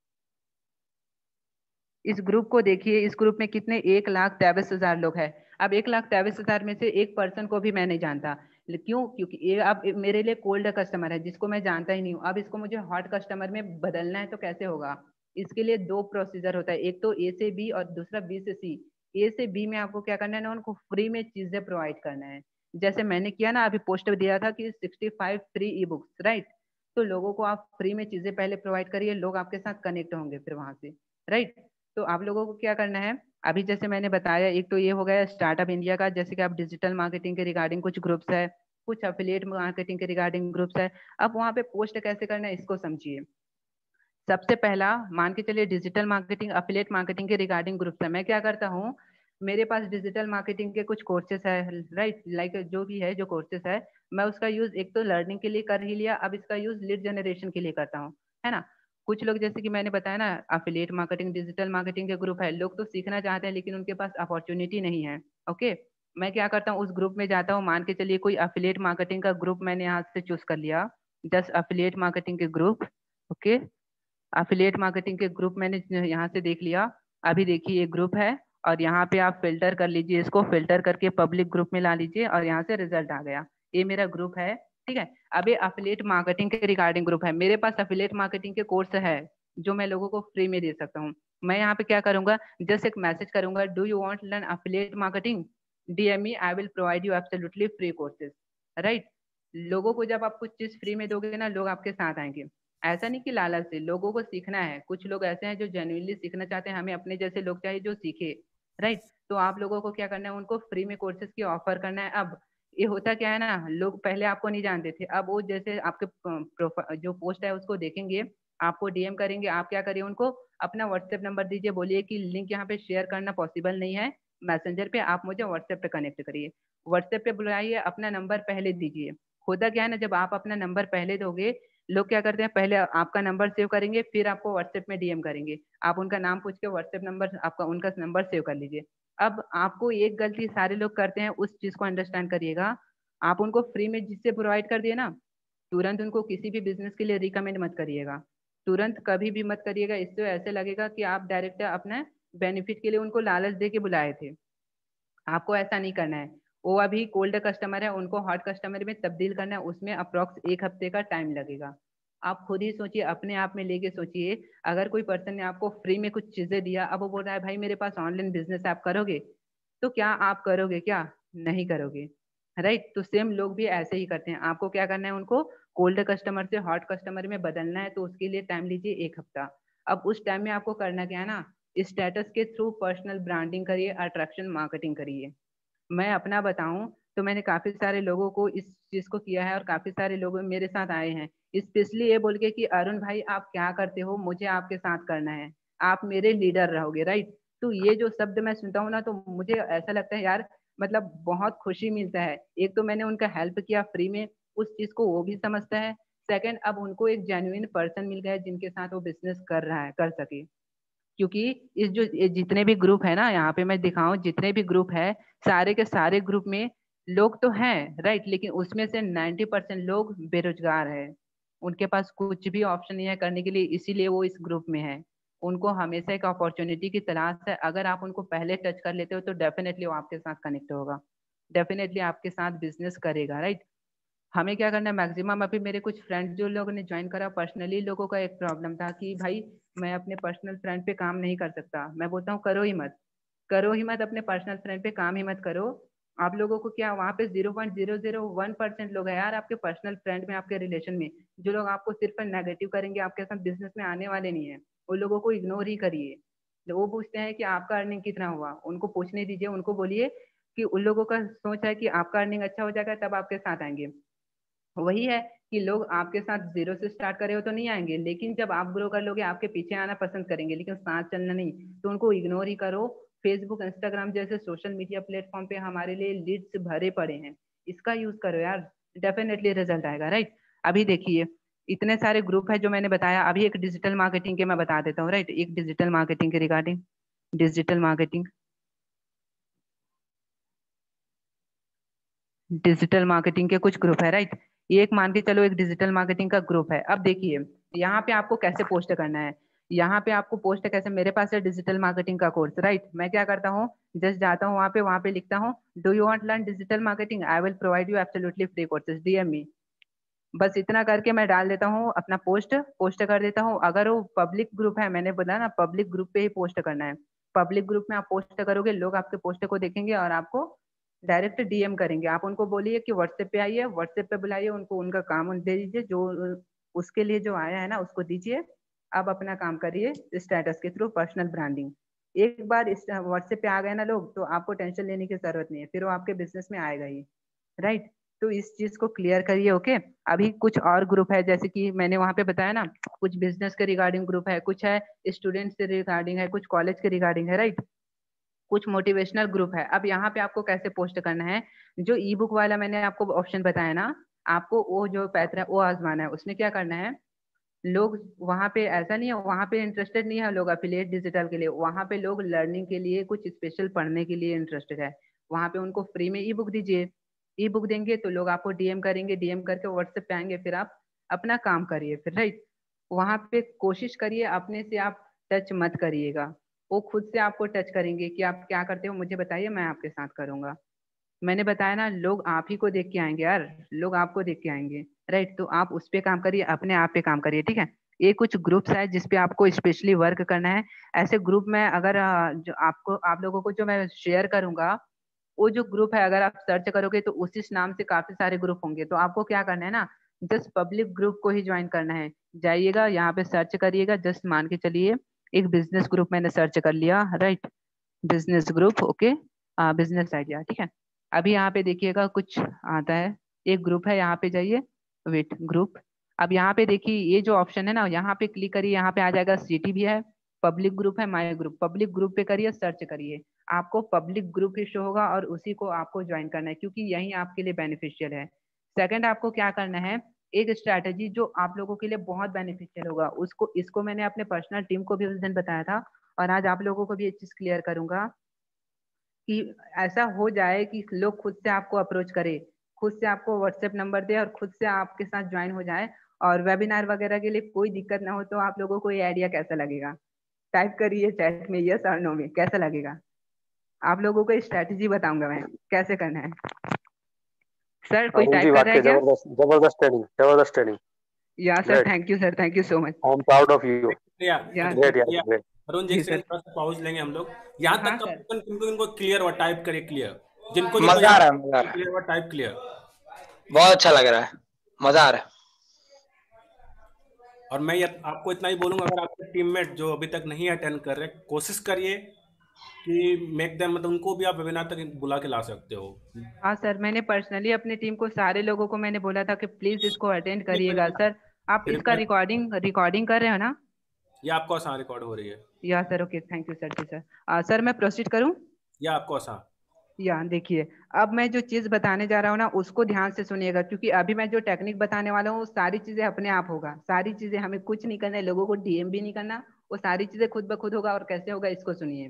इस ग्रुप को देखिए, इस ग्रुप में कितने, एक लाख तेईस हजार लोग हैं। अब एक लाख तेईस हजार में से एक पर्सन को भी मैं नहीं जानता। ले- क्यों? क्योंकि ये अब मेरे लिए कोल्ड कस्टमर है जिसको मैं जानता ही नहीं हूँ। अब इसको मुझे हॉट कस्टमर में बदलना है तो कैसे होगा? इसके लिए दो प्रोसीजर होता है, एक तो ए से बी और दूसरा बी से सी। ए से बी में आपको क्या करना है ना, उनको फ्री में चीजें प्रोवाइड करना है। जैसे मैंने किया ना, अभी पोस्ट दिया था कि sixty five free e books, right. तो लोगों को आप फ्री में चीजें पहले प्रोवाइड करिए, लोग आपके साथ कनेक्ट होंगे फिर वहां से, राइट। तो आप लोगों को क्या करना है, अभी जैसे मैंने बताया, एक तो ये हो गया स्टार्टअप इंडिया का, जैसे कि आप डिजिटल मार्केटिंग के रिगार्डिंग कुछ ग्रुप्स है, कुछ अफिलिएट मार्केटिंग के रिगार्डिंग ग्रुप्स है। अब वहाँ पे पोस्ट कैसे करना है इसको समझिए। सबसे पहला मान के चलिए डिजिटल मार्केटिंग, अफिलिएट मार्केटिंग के रिगार्डिंग ग्रुप्स है। मैं क्या करता हूँ, मेरे पास डिजिटल मार्केटिंग के कुछ कोर्सेस है, राइट, लाइक जो भी है जो कोर्सेस है, मैं उसका यूज एक तो लर्निंग के लिए कर ही लिया, अब इसका यूज लीड जनरेशन के लिए करता हूँ, है ना। कुछ लोग जैसे कि मैंने बताया ना, अफिलिएट मार्केटिंग, डिजिटल मार्केटिंग के ग्रुप है, लोग तो सीखना चाहते हैं लेकिन उनके पास अपॉर्चुनिटी नहीं है। ओके, मैं क्या करता हूँ, उस ग्रुप में जाता हूँ, मान के चलिए कोई अफिलिएट मार्केटिंग का ग्रुप मैंने यहाँ से चूज कर लिया, जस्ट अफिलिएट मार्केटिंग के ग्रुप। ओके, अफिलिएट मार्केटिंग के ग्रुप मैंने यहाँ से देख लिया। अभी देखिए ये ग्रुप है और यहाँ पे आप फिल्टर कर लीजिए, इसको फिल्टर करके पब्लिक ग्रुप में ला लीजिए और यहाँ से रिजल्ट आ गया, ये मेरा ग्रुप है। ठीक है, अब ये अफिलिएट मार्केटिंग के रिगार्डिंग ग्रुप है, मेरे पास अफिलिएट मार्केटिंग के कोर्स है जो मैं लोगों को फ्री में दे सकता हूँ। मैं यहाँ पे क्या करूंगा, जस्ट एक मैसेज करूंगा, do you want learn affiliate marketing, DM me, I will provide you absolutely free courses. Right, लोगों को जब आप कुछ चीज फ्री में दोगे ना, लोग आपके साथ आएंगे। ऐसा नहीं कि लालच से, लोगों को सीखना है। कुछ लोग ऐसे हैं जो जेन्युइनली सीखना चाहते हैं, हमें अपने जैसे लोग चाहिए जो सीखे। राइट, तो आप लोगों को क्या करना है, उनको फ्री में कोर्सेज की ऑफर करना है। अब ये होता क्या है ना, लोग पहले आपको नहीं जानते थे, अब वो जैसे आपके प्रोफाइल जो पोस्ट है उसको देखेंगे, आपको डीएम करेंगे, आप क्या करिए, उनको अपना व्हाट्सएप नंबर दीजिए, बोलिए कि लिंक यहाँ पे शेयर करना पॉसिबल नहीं है मैसेंजर पे, आप मुझे व्हाट्सएप पे कनेक्ट करिए। व्हाट्सएप पे बुलाइए, अपना नंबर पहले दीजिए। होता क्या है ना, जब आप अपना नंबर पहले दोगे, लोग क्या करते हैं, पहले आपका नंबर सेव करेंगे, फिर आपको व्हाट्सएप में डीएम करेंगे। आप उनका नाम पूछ के व्हाट्सएप नंबर, आपका उनका नंबर सेव कर लीजिए। अब आपको एक गलती सारे लोग करते हैं, उस चीज को अंडरस्टैंड करिएगा। आप उनको फ्री में जिससे प्रोवाइड कर दिए ना, तुरंत उनको किसी भी बिजनेस के लिए रिकमेंड मत करिएगा, तुरंत कभी भी मत करिएगा। इससे ऐसे लगेगा कि आप डायरेक्ट अपने बेनिफिट के लिए उनको लालच दे के बुलाए थे। आपको ऐसा नहीं करना है। वो अभी कोल्ड कस्टमर है, उनको हॉट कस्टमर में तब्दील करना है, उसमें अप्रोक्स एक हफ्ते का टाइम लगेगा। आप खुद ही सोचिए, अपने आप में लेके सोचिए, अगर कोई पर्सन ने आपको फ्री में कुछ चीजें दिया, अब वो बोल रहा है भाई मेरे पास ऑनलाइन बिजनेस आप करोगे, तो क्या आप करोगे? क्या नहीं करोगे? राइट, तो सेम लोग भी ऐसे ही करते हैं। आपको क्या करना है, उनको कोल्ड कस्टमर से हॉट कस्टमर में बदलना है, तो उसके लिए टाइम लीजिए एक हफ्ता। अब उस टाइम में आपको करना क्या है ना, स्टेटस के थ्रू पर्सनल ब्रांडिंग करिए, अट्रैक्शन मार्केटिंग करिए। मैं अपना बताऊं तो मैंने काफी सारे लोगों को इस चीज को किया है और काफी सारे लोग मेरे साथ आए हैं, स्पेशली ये बोल के कि अरुण भाई आप क्या करते हो, मुझे आपके साथ करना है, आप मेरे लीडर रहोगे। राइट, तो ये जो शब्द मैं सुनता हूँ ना, तो मुझे ऐसा लगता है यार, मतलब बहुत खुशी मिलता है। एक तो मैंने उनका हेल्प किया फ्री में, उस चीज को वो भी समझता है। सेकंड, अब उनको एक जेन्युइन पर्सन मिल गया है जिनके साथ वो बिजनेस कर रहा है, कर सके। क्योंकि इस जो ये जितने भी ग्रुप है ना, यहाँ पे मैं दिखाऊं, जितने भी ग्रुप है, सारे के सारे ग्रुप में लोग तो हैं, राइट, लेकिन उसमें से नाइन्टी परसेंट लोग बेरोजगार है, उनके पास कुछ भी ऑप्शन नहीं है करने के लिए, इसीलिए वो इस ग्रुप में है। उनको हमेशा एक अपॉर्चुनिटी की तलाश है, अगर आप उनको पहले टच कर लेते हो तो डेफिनेटली वो आपके साथ कनेक्ट होगा, डेफिनेटली आपके साथ बिजनेस करेगा। राइट, हमें क्या करना है, मैक्सिमम अभी मेरे कुछ फ्रेंड्स जो लोगों ने ज्वाइन करा, पर्सनली लोगों का एक प्रॉब्लम था कि भाई मैं अपने पर्सनल फ्रेंड पे काम नहीं कर सकता। मैं बोलता हूँ करो ही मत, करो ही मत, अपने पर्सनल फ्रेंड पे काम ही मत करो। आप लोगों को क्या, वहाँ पे zero point zero zero one percent लोग हैं यार आपके पर्सनल फ्रेंड में, आपके रिलेशन में, जो लोग आपको सिर्फ नेगेटिव करेंगे, आपके साथ बिजनेस में आने वाले नहीं है। उन लोगों को इग्नोर ही करिए। तो वो पूछते हैं कि आपका अर्निंग कितना हुआ, उनको पूछने दीजिए, उनको बोलिए कि उन लोगों का सोच है कि आपका अर्निंग अच्छा हो जाएगा तब आपके साथ आएंगे। वही है कि लोग आपके साथ जीरो से स्टार्ट करे हो तो नहीं आएंगे, लेकिन जब आप ग्रो कर लोगे आपके पीछे आना पसंद करेंगे, लेकिन साथ चलना नहीं। तो उनको इग्नोर ही करो। फेसबुक, इंस्टाग्राम जैसे सोशल मीडिया प्लेटफॉर्म पे हमारे लिए लीड्स भरे पड़े हैं, इसका यूज करो यार, डेफिनेटली रिजल्ट आएगा। राइट, अभी देखिए इतने सारे ग्रुप है जो मैंने बताया। अभी एक डिजिटल मार्केटिंग के मैं बता देता हूँ। राइट, एक डिजिटल मार्केटिंग के regarding, digital marketing digital marketing के कुछ ग्रुप है। राइट, ये एक मान के चलो एक डिजिटल मार्केटिंग का ग्रुप है। अब देखिए यहाँ पे आपको कैसे पोस्ट करना है, यहाँ पे आपको पोस्ट कैसे, मेरे पास है डिजिटल मार्केटिंग का कोर्स। राइट, मैं क्या करता हूँ, जस्ट जाता हूँ वहाँ पे, वहाँ पे लिखता हूँ do you want learn digital marketing, I will provide you absolutely free courses, DM me. बस इतना करके मैं डाल देता हूँ अपना पोस्ट, पोस्ट कर देता हूँ। अगर वो पब्लिक ग्रुप है, मैंने बोला ना पब्लिक ग्रुप पे ही पोस्ट करना है, पब्लिक ग्रुप में आप पोस्ट करोगे, लोग आपके पोस्ट को देखेंगे और आपको डायरेक्ट डीएम करेंगे। आप उनको बोलिए कि व्हाट्सएप पे आइए, व्हाट्सएप पे बुलाइए उनको, उनका काम दे दीजिए, जो उसके लिए जो आया है ना उसको दीजिए। अब अपना काम करिए स्टेटस के थ्रू पर्सनल ब्रांडिंग। एक बार व्हाट्सएप पे आ गए ना लोग, तो आपको टेंशन लेने की जरूरत नहीं है, फिर वो आपके बिजनेस में आएगा ही। राइट, तो इस चीज को क्लियर करिए। ओके, अभी कुछ और ग्रुप है, जैसे कि मैंने वहां पे बताया ना, कुछ बिजनेस के रिगार्डिंग ग्रुप है, कुछ है स्टूडेंट्स के रिगार्डिंग है, कुछ कॉलेज के रिगार्डिंग है। राइट, कुछ मोटिवेशनल ग्रुप है। अब यहाँ पे आपको कैसे पोस्ट करना है, जो ई बुक वाला मैंने आपको ऑप्शन बताया ना, आपको वो जो पैथरा वो आजमाना है। उसमें क्या करना है, लोग वहाँ पे ऐसा नहीं है, वहाँ पे इंटरेस्टेड नहीं है लोग अफिलिएट डिजिटल के लिए, वहाँ पे लोग लर्निंग के लिए कुछ स्पेशल पढ़ने के लिए इंटरेस्टेड है। वहाँ पे उनको फ्री में ई बुक दीजिए, ई बुक देंगे तो लोग आपको डीएम करेंगे, डीएम करके व्हाट्सएप पे आएंगे, फिर आप अपना काम करिए फिर, राइट। वहाँ पे कोशिश करिए अपने से आप टच मत करिएगा, वो खुद से आपको टच करेंगे कि आप क्या करते हो मुझे बताइए, मैं आपके साथ करूंगा। मैंने बताया ना, लोग आप ही को देख के आएंगे यार, लोग आपको देख के आएंगे, राइट। तो आप उस पे काम करिए, अपने आप पे काम करिए, ठीक है। ये कुछ ग्रुप्स है जिसपे आपको स्पेशली वर्क करना है। ऐसे ग्रुप में अगर अ, जो आपको आप लोगों को जो मैं शेयर करूंगा, वो जो ग्रुप है अगर आप सर्च करोगे तो उसी नाम से काफी सारे ग्रुप होंगे। तो आपको क्या करना है ना, जस्ट पब्लिक ग्रुप को ही ज्वाइन करना है। जाइएगा यहाँ पे सर्च करिएगा, जस्ट मान के चलिए एक बिजनेस ग्रुप मैंने सर्च कर लिया, right. Business group, okay, business idea, ठीक है। अभी यहाँ पे देखिएगा कुछ आता है, एक ग्रुप है, यहाँ पे जाइए, वेट ग्रुप। अब यहाँ पे देखिए ये जो ऑप्शन है ना, यहाँ पे क्लिक करिए, यहाँ पे आ जाएगा सिटी भी है, पब्लिक ग्रुप है, माय ग्रुप। पब्लिक ग्रुप पे करिए, सर्च करिए, आपको पब्लिक ग्रुप ही शो होगा और उसी को आपको ज्वाइन करना है क्योंकि यही आपके लिए बेनिफिशियल है। सेकंड, आपको क्या करना है, एक स्ट्रैटेजी जो आप लोगों के लिए बहुत बेनिफिशियल होगा, उसको इसको मैंने अपने पर्सनल टीम को भी उस दिन बताया था और आज आप लोगों को भी ये चीज क्लियर करूंगा कि ऐसा हो जाए कि लोग खुद से आपको अप्रोच करे, खुद से आपको व्हाट्सएप नंबर दे और खुद से आपके साथ ज्वाइन हो जाए। और वेबिनार वगैरह के लिए कोई दिक्कत ना हो। तो आप लोगों को ये आइडिया कैसा लगेगा, टाइप करिए चैट में यस और नो में, कैसा लगेगा। आप लोगों को स्ट्रैटेजी बताऊंगा मैं कैसे करना है। सर कोई अरुण जी टाइप कर रहा है वाकई क्या? जबरदस्त, जबरदस्त ट्रेनिंग, जबरदस्त training. Yeah sir, great, thank you sir, thank you so much. I am proud of you. Yeah yeah great sir. यार, या ग्रेट। अरुण जी, जी एक सर। सेकंड थोड़ा सा पॉज लेंगे हम लोग। यहाँ हाँ तक का सर। पर्सन किनको किनको क्लियर हुआ, टाइप करिए क्लियर। जिनको जिनको मजा यहाँ आ रहा है, मजा आ रहा है, क्लियर हुआ, टाइप क्लियर। बहुत अच्छा लग रहा है, मजा आ रहा है। और मैं ये आपको इतना ही बोलूंगा, अगर आपके टीममेट जो अभी तक नहीं अटेंड कर रहे, कोशिश करिए कि मेक देम, मतलब उनको भी आप वेबिनार तक बुला के ला सकते हो। हाँ सर, मैंने पर्सनली अपनी टीम को सारे लोगों को मैंने बोला था कि प्लीज इसको अटेंड करिएगा। सर आप फिर इसका मैं, रिकॉर्डिंग रिकॉर्डिंग कर रहे हो ना? ये आपको आसान रिकॉर्ड हो रही है, yeah sir, okay, thank you sir. जी सर। आ, सर मैं प्रोसीड करूं? ये आपको आसान। या देखिए, अब मैं जो चीज बताने जा रहा हूँ ना उसको ध्यान से सुनिएगा क्योंकि अभी मैं जो टेक्निक बताने वाला हूँ वो सारी चीजें अपने आप होगा। सारी चीजें हमें कुछ नहीं करना है, लोगों को डीएम भी नहीं करना, वो सारी चीजें खुद ब खुद होगा। और कैसे होगा इसको सुनिए।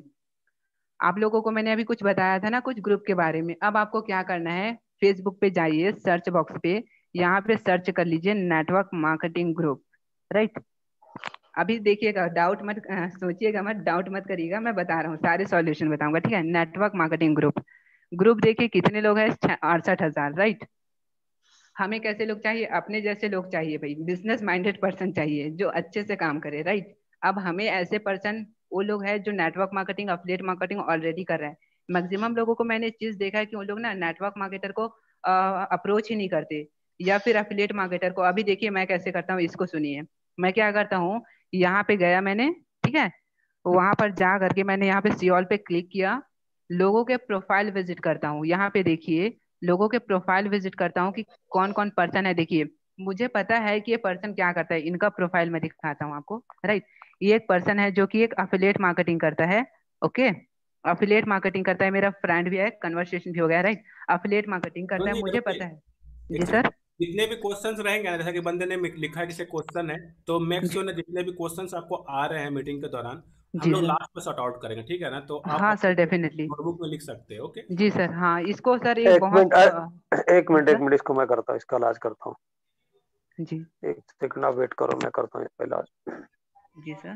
आप लोगों को मैंने अभी कुछ बताया था ना कुछ ग्रुप के बारे में। अब आपको क्या करना है, फेसबुक पे जाइए, सर्च बॉक्स पे यहाँ पे सर्च कर लीजिए नेटवर्क मार्केटिंग ग्रुप, राइट। अभी देखिएगा, डाउट मत अ, सोचिएगा मत, डाउट मत करिएगा, मैं बता रहा हूँ, सारे सॉल्यूशन बताऊंगा, ठीक है। नेटवर्क मार्केटिंग ग्रुप, ग्रुप देखिए कितने लोग हैं, अड़सठ हजार, राइट। हमें कैसे लोग चाहिए, अपने जैसे लोग चाहिए भाई, बिजनेस माइंडेड पर्सन चाहिए जो अच्छे से काम करे, राइट। अब हमें ऐसे पर्सन, वो लोग हैं जो network marketing, affiliate marketing already कर रहे हैं। मैक्सिमम लोगों को मैंने चीज देखा है कि वो लोग ना नेटवर्क मार्केटर को अप्रोच ही नहीं करते या फिर अफिलिएट मार्केटर को। अभी देखिए मैं कैसे करता हूँ, इसको सुनिए। मैं क्या करता हूँ, यहाँ पे गया मैंने, ठीक है, वहां पर जा करके मैंने यहाँ पे सीओल पे क्लिक किया, लोगों के प्रोफाइल विजिट करता हूँ। यहाँ पे देखिए लोगों के प्रोफाइल विजिट करता हूँ कि कौन कौन पर्सन है। देखिए मुझे पता है कि ये पर्सन क्या करता है, इनका प्रोफाइल मैं दिखाता हूँ आपको, राइट। ये एक पर्सन है जो कि एक अफिलिएट मार्केटिंग करता है, ओके। अफिलिएट मार्केटिंग करता है, मेरा फ्रेंड भी है, कन्वर्सेशन भी हो गया, राइट। अफिलिएट मार्केटिंग करता अरुण है, जी मुझे रुकिए, पता है। एक जी सेकंड। सर। जितने भी क्वेश्चंस रहेंगे ना, जैसा कि बंदे ने मिक- लिखा है कि से क्वेश्चन है, तो मेक जी, श्योर ना जितने भी क्वेश्चंस आपको आ रहे हैं मीटिंग के दौरान, हम जी लोग सर। लास्ट में सॉर्ट आउट करेंगे, ठीक है ना? तो आप हाँ सर, अपने डेफिनेटली। नोटबुक में लिख सकते हैं, ओके। जी सर, हाँ इसको सर ये एक बहुत मिनट अ, अ, एक जी मिनट एक सर। मिनट इसको मैं करता हूँ, इसका इलाज करता हूँ। जी। एक सेकंड आप वेट करो, मैं करता हूँ इसका इलाज। जी सर।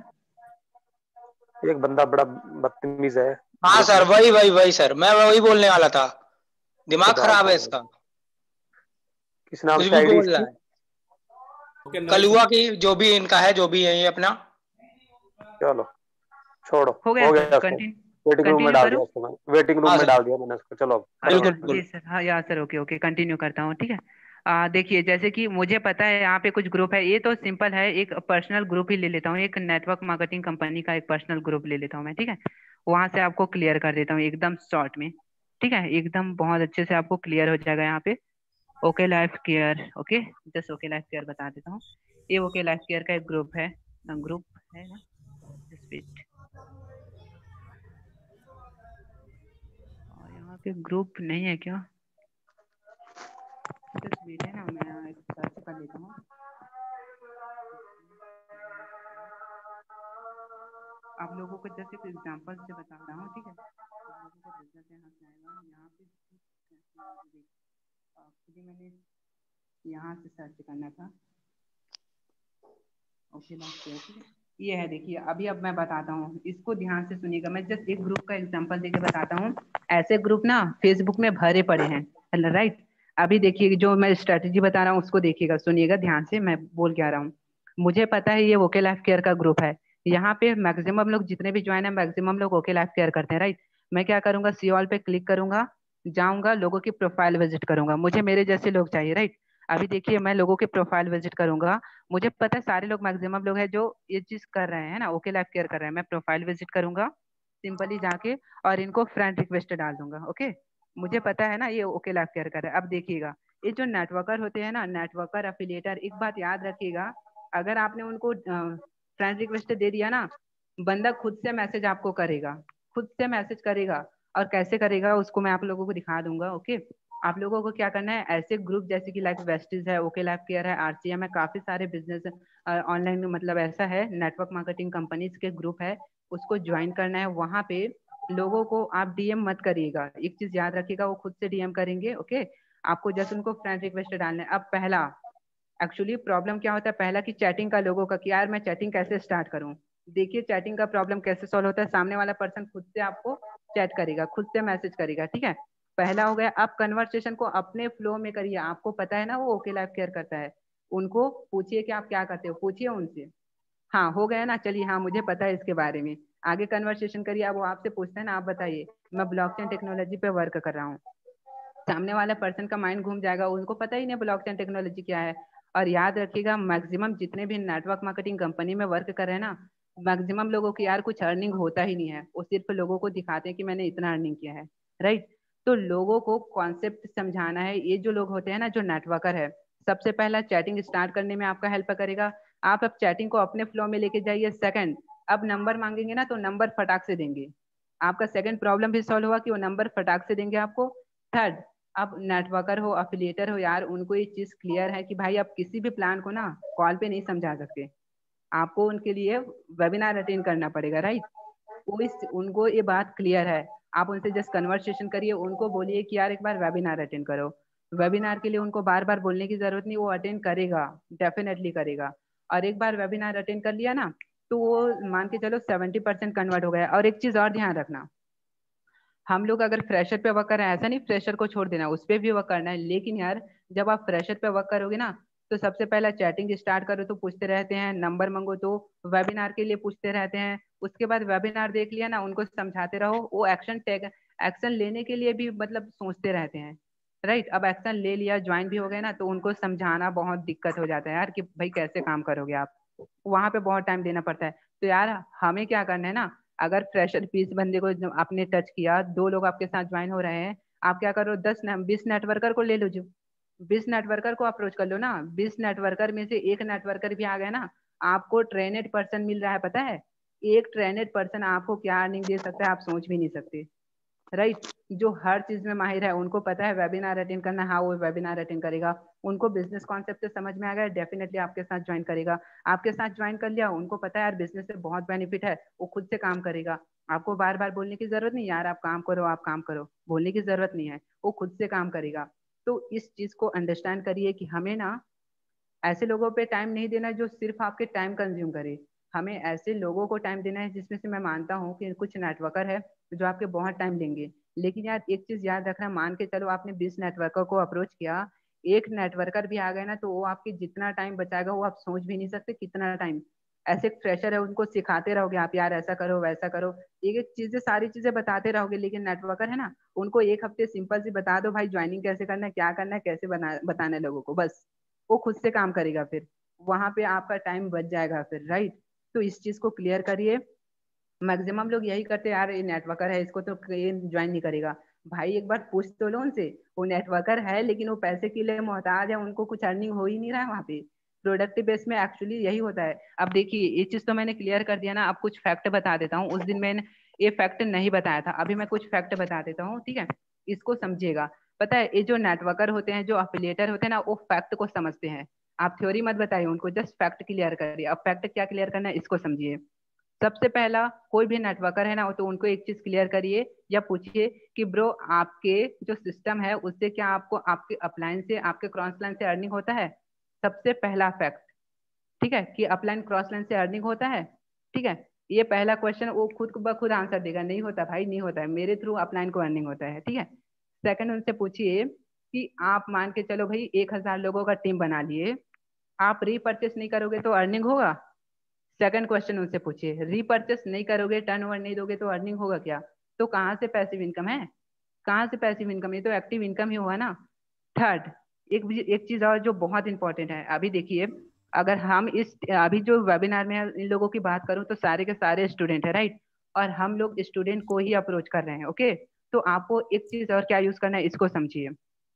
एक बंदा बड़ा बदतमीज है हाँ ग्रुप सर, में, वही वही वही सर, मैं वही बोलने वाला था, इसको दिमाग खराब डालता है हूँ। इसका, किस नाम कुछ से भी आईडी बोल रहा इसकी? है। Okay, no issue. कलुआ की जो भी इनका है, जो भी है ये अपना। चलो छोड़ो, हो गया हो सर, गया उसको। कंटिन्यू वेटिंग रूम में कंटिन्यू डाल करूँ? दिया उसको, मैं वेटिंग रूम हाँ में सर, डाल दिया मैंने उसको। चलो अब खत्म अच्छा बिल्कुल करते बिल्कुल। जी सर, हाँ यार सर, ओके ओके, कंटिन्यू करता हूँ, ठीक है। आ, देखिए जैसे कि मुझे पता है यहाँ पे कुछ ग्रुप है, ये तो सिंपल है, एक पर्सनल ग्रुप ही ले लेता हूँ, एक नेटवर्क मार्केटिंग कंपनी का एक पर्सनल ग्रुप ले लेता हूँ मैं, ठीक है। वहां से आपको क्लियर कर देता हूँ एकदम शॉर्ट में, ठीक है, एकदम बहुत अच्छे से आपको क्लियर हो जाएगा यहाँ पे। OK Life Care, okay, just OK Life Care बता देता हूँ। ये ओके लाइफ केयर का एक ग्रुप है, ग्रुप है ना, जस्ट वेट। और यहाँ पे ग्रुप नहीं है क्या? जस्ट वेट है ना, मैं सर्च कर लेता हूँ। आप लोगों को जैसे एक एग्जांपल से बता रहा हूँ, ठीक है। आप लोगों को रिजल्ट यहाँ से आएगा, यहाँ पे एक्चुअली मैंने यहाँ से सर्च करना था, ओके लास्ट ईयर, ठीक है। ये है, देखिए अभी अब मैं बताता हूँ, इसको ध्यान से सुनिएगा। मैं जस्ट एक ग्रुप का एग्जांपल देके बताता हूँ। ऐसे ग्रुप ना फेसबुक में भरे पड़े हैं, राइट। अभी देखिए जो मैं स्ट्रेटेजी बता रहा हूँ उसको देखिएगा, सुनिएगा ध्यान से, मैं बोल क्या रहा हूँ। मुझे पता है ये ओके लाइफ केयर का ग्रुप है, यहाँ पे मैक्सिमम लोग जितने भी ज्वाइन है मैक्सिमम लोग ओके लाइफ केयर करते हैं, राइट। मैं क्या करूंगा, सी ऑल पे क्लिक करूंगा, जाऊंगा लोगों की प्रोफाइल विजिट करूंगा, मुझे मेरे जैसे लोग चाहिए, राइट। अभी देखिए मैं लोगों के प्रोफाइल विजिट करूंगा, मुझे पता है सारे लोग मैक्सिमम लोग हैं जो ये चीज कर रहे हैं ना, ओके लाइफ केयर कर रहे हैं। मैं प्रोफाइल विजिट करूंगा सिंपली जाके और इनको फ्रेंड रिक्वेस्ट डाल दूंगा, ओके। मुझे पता है ना ये ओके लाइफ केयर कर रहे हैं। अब देखिएगा ये जो नेटवर्कर होते हैं ना, नेटवर्कर अफिलिएटर, एक बात याद रखिएगा, अगर आपने उनको फ्रेंड रिक्वेस्ट दे दिया ना, बंदा खुद से मैसेज आपको करेगा, खुद से मैसेज करेगा। और कैसे करेगा उसको मैं आप लोगों को दिखा दूंगा, ओके। आप लोगों को क्या करना है, ऐसे ग्रुप जैसे कि लाइक वेस्टिज है, ओके लाइफ केयर है, आरसीएम है, काफी सारे बिजनेस ऑनलाइन में, मतलब ऐसा है नेटवर्क मार्केटिंग कंपनीज के ग्रुप है, उसको ज्वाइन करना है। वहां पे लोगों को आप डीएम मत करिएगा, एक चीज याद रखिएगा, वो खुद से डीएम करेंगे, ओके। आपको जस्ट उनको फ्रेंड रिक्वेस्ट डालना है। अब पहला एक्चुअली प्रॉब्लम क्या होता है, पहला की चैटिंग का लोगों का, कि यार मैं चैटिंग कैसे स्टार्ट करूं। देखिए चैटिंग का प्रॉब्लम कैसे सॉल्व होता है, सामने वाला पर्सन खुद से आपको चैट करेगा, खुद से मैसेज करेगा, ठीक है। पहला हो गया। आप कन्वर्सेशन को अपने फ्लो में करिए, आपको पता है ना वो ओके लाइफ केयर करता है, उनको पूछिए कि आप क्या करते हो, पूछिए उनसे। हाँ हो गया ना, चलिए हाँ मुझे पता है इसके बारे में, आगे कन्वर्सेशन करिए। अब वो आपसे पूछते हैं ना, आप बताइए मैं ब्लॉकचेन टेक्नोलॉजी पे वर्क कर रहा हूँ, सामने वाला पर्सन का माइंड घूम जाएगा, उनको पता ही नहीं ब्लॉकचेन टेक्नोलॉजी क्या है। और याद रखिएगा मैक्सिमम जितने भी नेटवर्क मार्केटिंग कंपनी में वर्क कर रहे हैं ना, मैक्सिमम लोगों की यार कुछ अर्निंग होता ही नहीं है, वो सिर्फ लोगों को दिखाते हैं कि मैंने इतना अर्निंग किया है, राइट। तो लोगों को कॉन्सेप्ट समझाना है। ये जो लोग होते हैं ना जो नेटवर्कर है, सबसे पहला चैटिंग स्टार्ट करने में आपका हेल्प करेगा। आप अब चैटिंग को अपने फ्लो में लेके जाइए। सेकंड, अब नंबर मांगेंगे ना तो नंबर फटाक से देंगे, आपका सेकंड प्रॉब्लम भी सॉल्व हुआ कि वो नंबर फटाक से देंगे आपको। थर्ड, अब नेटवर्कर हो अफिलिएटर हो यार, उनको ये चीज क्लियर है कि भाई आप किसी भी प्लान को ना कॉल पे नहीं समझा सकते, आपको उनके लिए वेबिनार अटेंड करना पड़ेगा, राइट। वो इस उनको ये बात क्लियर है। आप उनसे जस्ट कन्वर्सेशन करिए, उनको बोलिए कि यार एक बार वेबिनार अटेंड करो। वेबिनार के लिए उनको बार बार बोलने की जरूरत नहीं, वो अटेंड करेगा, डेफिनेटली करेगा। और एक बार वेबिनार अटेंड कर लिया ना तो वो मान के चलो सेवेंटी परसेंट कन्वर्ट हो गया। और एक चीज और ध्यान रखना, हम लोग अगर फ्रेशर पे वर्क कर रहे हैं, ऐसा नहीं फ्रेशर को छोड़ देना, उस पर भी वर्क करना है, लेकिन यार जब आप फ्रेशर पे वर्क करोगे ना तो सबसे पहला चैटिंग स्टार्ट करो तो पूछते रहते हैं, नंबर मांगो तो वेबिनार के लिए पूछते रहते हैं। उसके बाद वेबिनार देख लिया ना, उनको समझाते रहो, वो एक्शन टेक एक्शन लेने के लिए भी मतलब सोचते रहते हैं, राइट। अब एक्शन ले लिया, ज्वाइन भी हो गए ना, तो उनको समझाना बहुत दिक्कत हो जाता है यार कि भाई कैसे काम करोगे आप, वहां पे बहुत टाइम देना पड़ता है। तो यार हमें क्या करना है ना, अगर फ्रेशर बीस बंदे को आपने टच किया, दो लोग आपके साथ ज्वाइन हो रहे हैं, आप क्या करो, दस बीस नेटवर्कर को ले लो, जो बीस नेटवर्कर को अप्रोच कर लो ना, बीस नेटवर्कर में से एक नेटवर्कर भी आ गया ना, आपको ट्रेनेड पर्सन मिल रहा है, पता है एक ट्रेनेड पर्सन आपको क्या अर्निंग दे सकता है, आप सोच भी नहीं सकते, राइट। जो हर चीज में माहिर है, उनको पता है वेबिनार अटेंड करना, हाँ वो वेबिनार अटेंड करेगा, उनको बिजनेस कॉन्सेप्ट से समझ में आ गया, डेफिनेटली आपके साथ ज्वाइन करेगा। आपके साथ ज्वाइन कर लिया, उनको पता है यार बिजनेस से बहुत बेनिफिट है, वो खुद से काम करेगा, आपको बार बार बोलने की जरूरत नहीं, यार आप काम करो आप काम करो, बोलने की जरूरत नहीं है, वो खुद से काम करेगा। तो इस चीज को अंडरस्टैंड करिए कि हमें ना ऐसे लोगों पे टाइम नहीं देना जो सिर्फ आपके टाइम कंज्यूम करे, हमें ऐसे लोगों को टाइम देना है जिसमें से मैं मानता हूँ कि कुछ नेटवर्कर है जो आपके बहुत टाइम लेंगे, लेकिन यार एक चीज याद रखना, मान के चलो आपने बीस नेटवर्कर को अप्रोच किया, एक नेटवर्कर भी आ गया ना तो वो आपके जितना टाइम बचाएगा वो आप सोच भी नहीं सकते कितना टाइम। ऐसे फ्रेशर है उनको सिखाते रहोगे आप, यार ऐसा करो वैसा करो, एक एक चीजें सारी चीजें बताते रहोगे, लेकिन नेटवर्कर है ना, उनको एक हफ्ते सिंपल सी बता दो भाई ज्वाइनिंग कैसे करना है, क्या करना है, कैसे बना बताना है लोगों को, बस वो खुद से काम करेगा, फिर वहां पे आपका टाइम बच जाएगा फिर, राइट। तो इस चीज को क्लियर करिए। मैक्सिमम लोग यही करते हैं, यार ये नेटवर्कर है इसको तो ज्वाइन नहीं करेगा, भाई एक बार पूछ तो लो उनसे, वो नेटवर्कर है लेकिन वो पैसे के लिए मोहताज है, उनको कुछ अर्निंग हो ही नहीं रहा है वहाँ पे। प्रोडक्टिव बेस में एक्चुअली यही होता है। अब देखिए ये चीज तो मैंने क्लियर कर दिया ना, अब कुछ फैक्ट बता देता हूँ, उस दिन मैंने ये फैक्ट नहीं बताया था, अभी मैं कुछ फैक्ट बता देता हूँ, ठीक है, इसको समझिएगा। पता है ये जो नेटवर्कर होते हैं, जो अफिलिएटर होते हैं ना, वो फैक्ट को समझते हैं, आप थ्योरी मत बताइए उनको, जस्ट फैक्ट क्लियर करिए। अब फैक्ट क्या क्लियर करना है इसको समझिए। सबसे पहला कोई भी नेटवर्कर है ना, तो उनको एक चीज क्लियर करिए या पूछिए कि ब्रो आपके जो सिस्टम है उससे क्या आपको आपके अपलाइन से आपके क्रॉस लाइन से अर्निंग होता है। सबसे पहला फैक्ट, ठीक है, कि अपलाइन क्रॉस लाइन से अर्निंग होता है। ठीक है, ये पहला क्वेश्चन वो खुद ब खुद आंसर देगा, नहीं होता भाई, नहीं होता है, मेरे थ्रू अपलाइन को अर्निंग होता है। ठीक है, सेकंड उनसे पूछिए कि आप मान के चलो भाई एक हजार लोगों का टीम बना लिए, आप रीपरचेस नहीं करोगे तो अर्निंग होगा। सेकंड क्वेश्चन उनसे पूछिए, रीपरचेस नहीं करोगे, टर्नओवर नहीं दोगे तो अर्निंग होगा क्या। तो कहाँ से पैसिव इनकम है, कहाँ से पैसिव इनकम, ये तो एक्टिव इनकम ही हुआ ना। थर्ड, एक एक चीज और जो बहुत इंपॉर्टेंट है, अभी देखिए अगर हम इस अभी जो वेबिनार में इन लोगों की बात करूं तो सारे के सारे स्टूडेंट है, राइट, और हम लोग स्टूडेंट को ही अप्रोच कर रहे हैं। ओके, तो आपको एक चीज और क्या यूज करना है, इसको समझिए।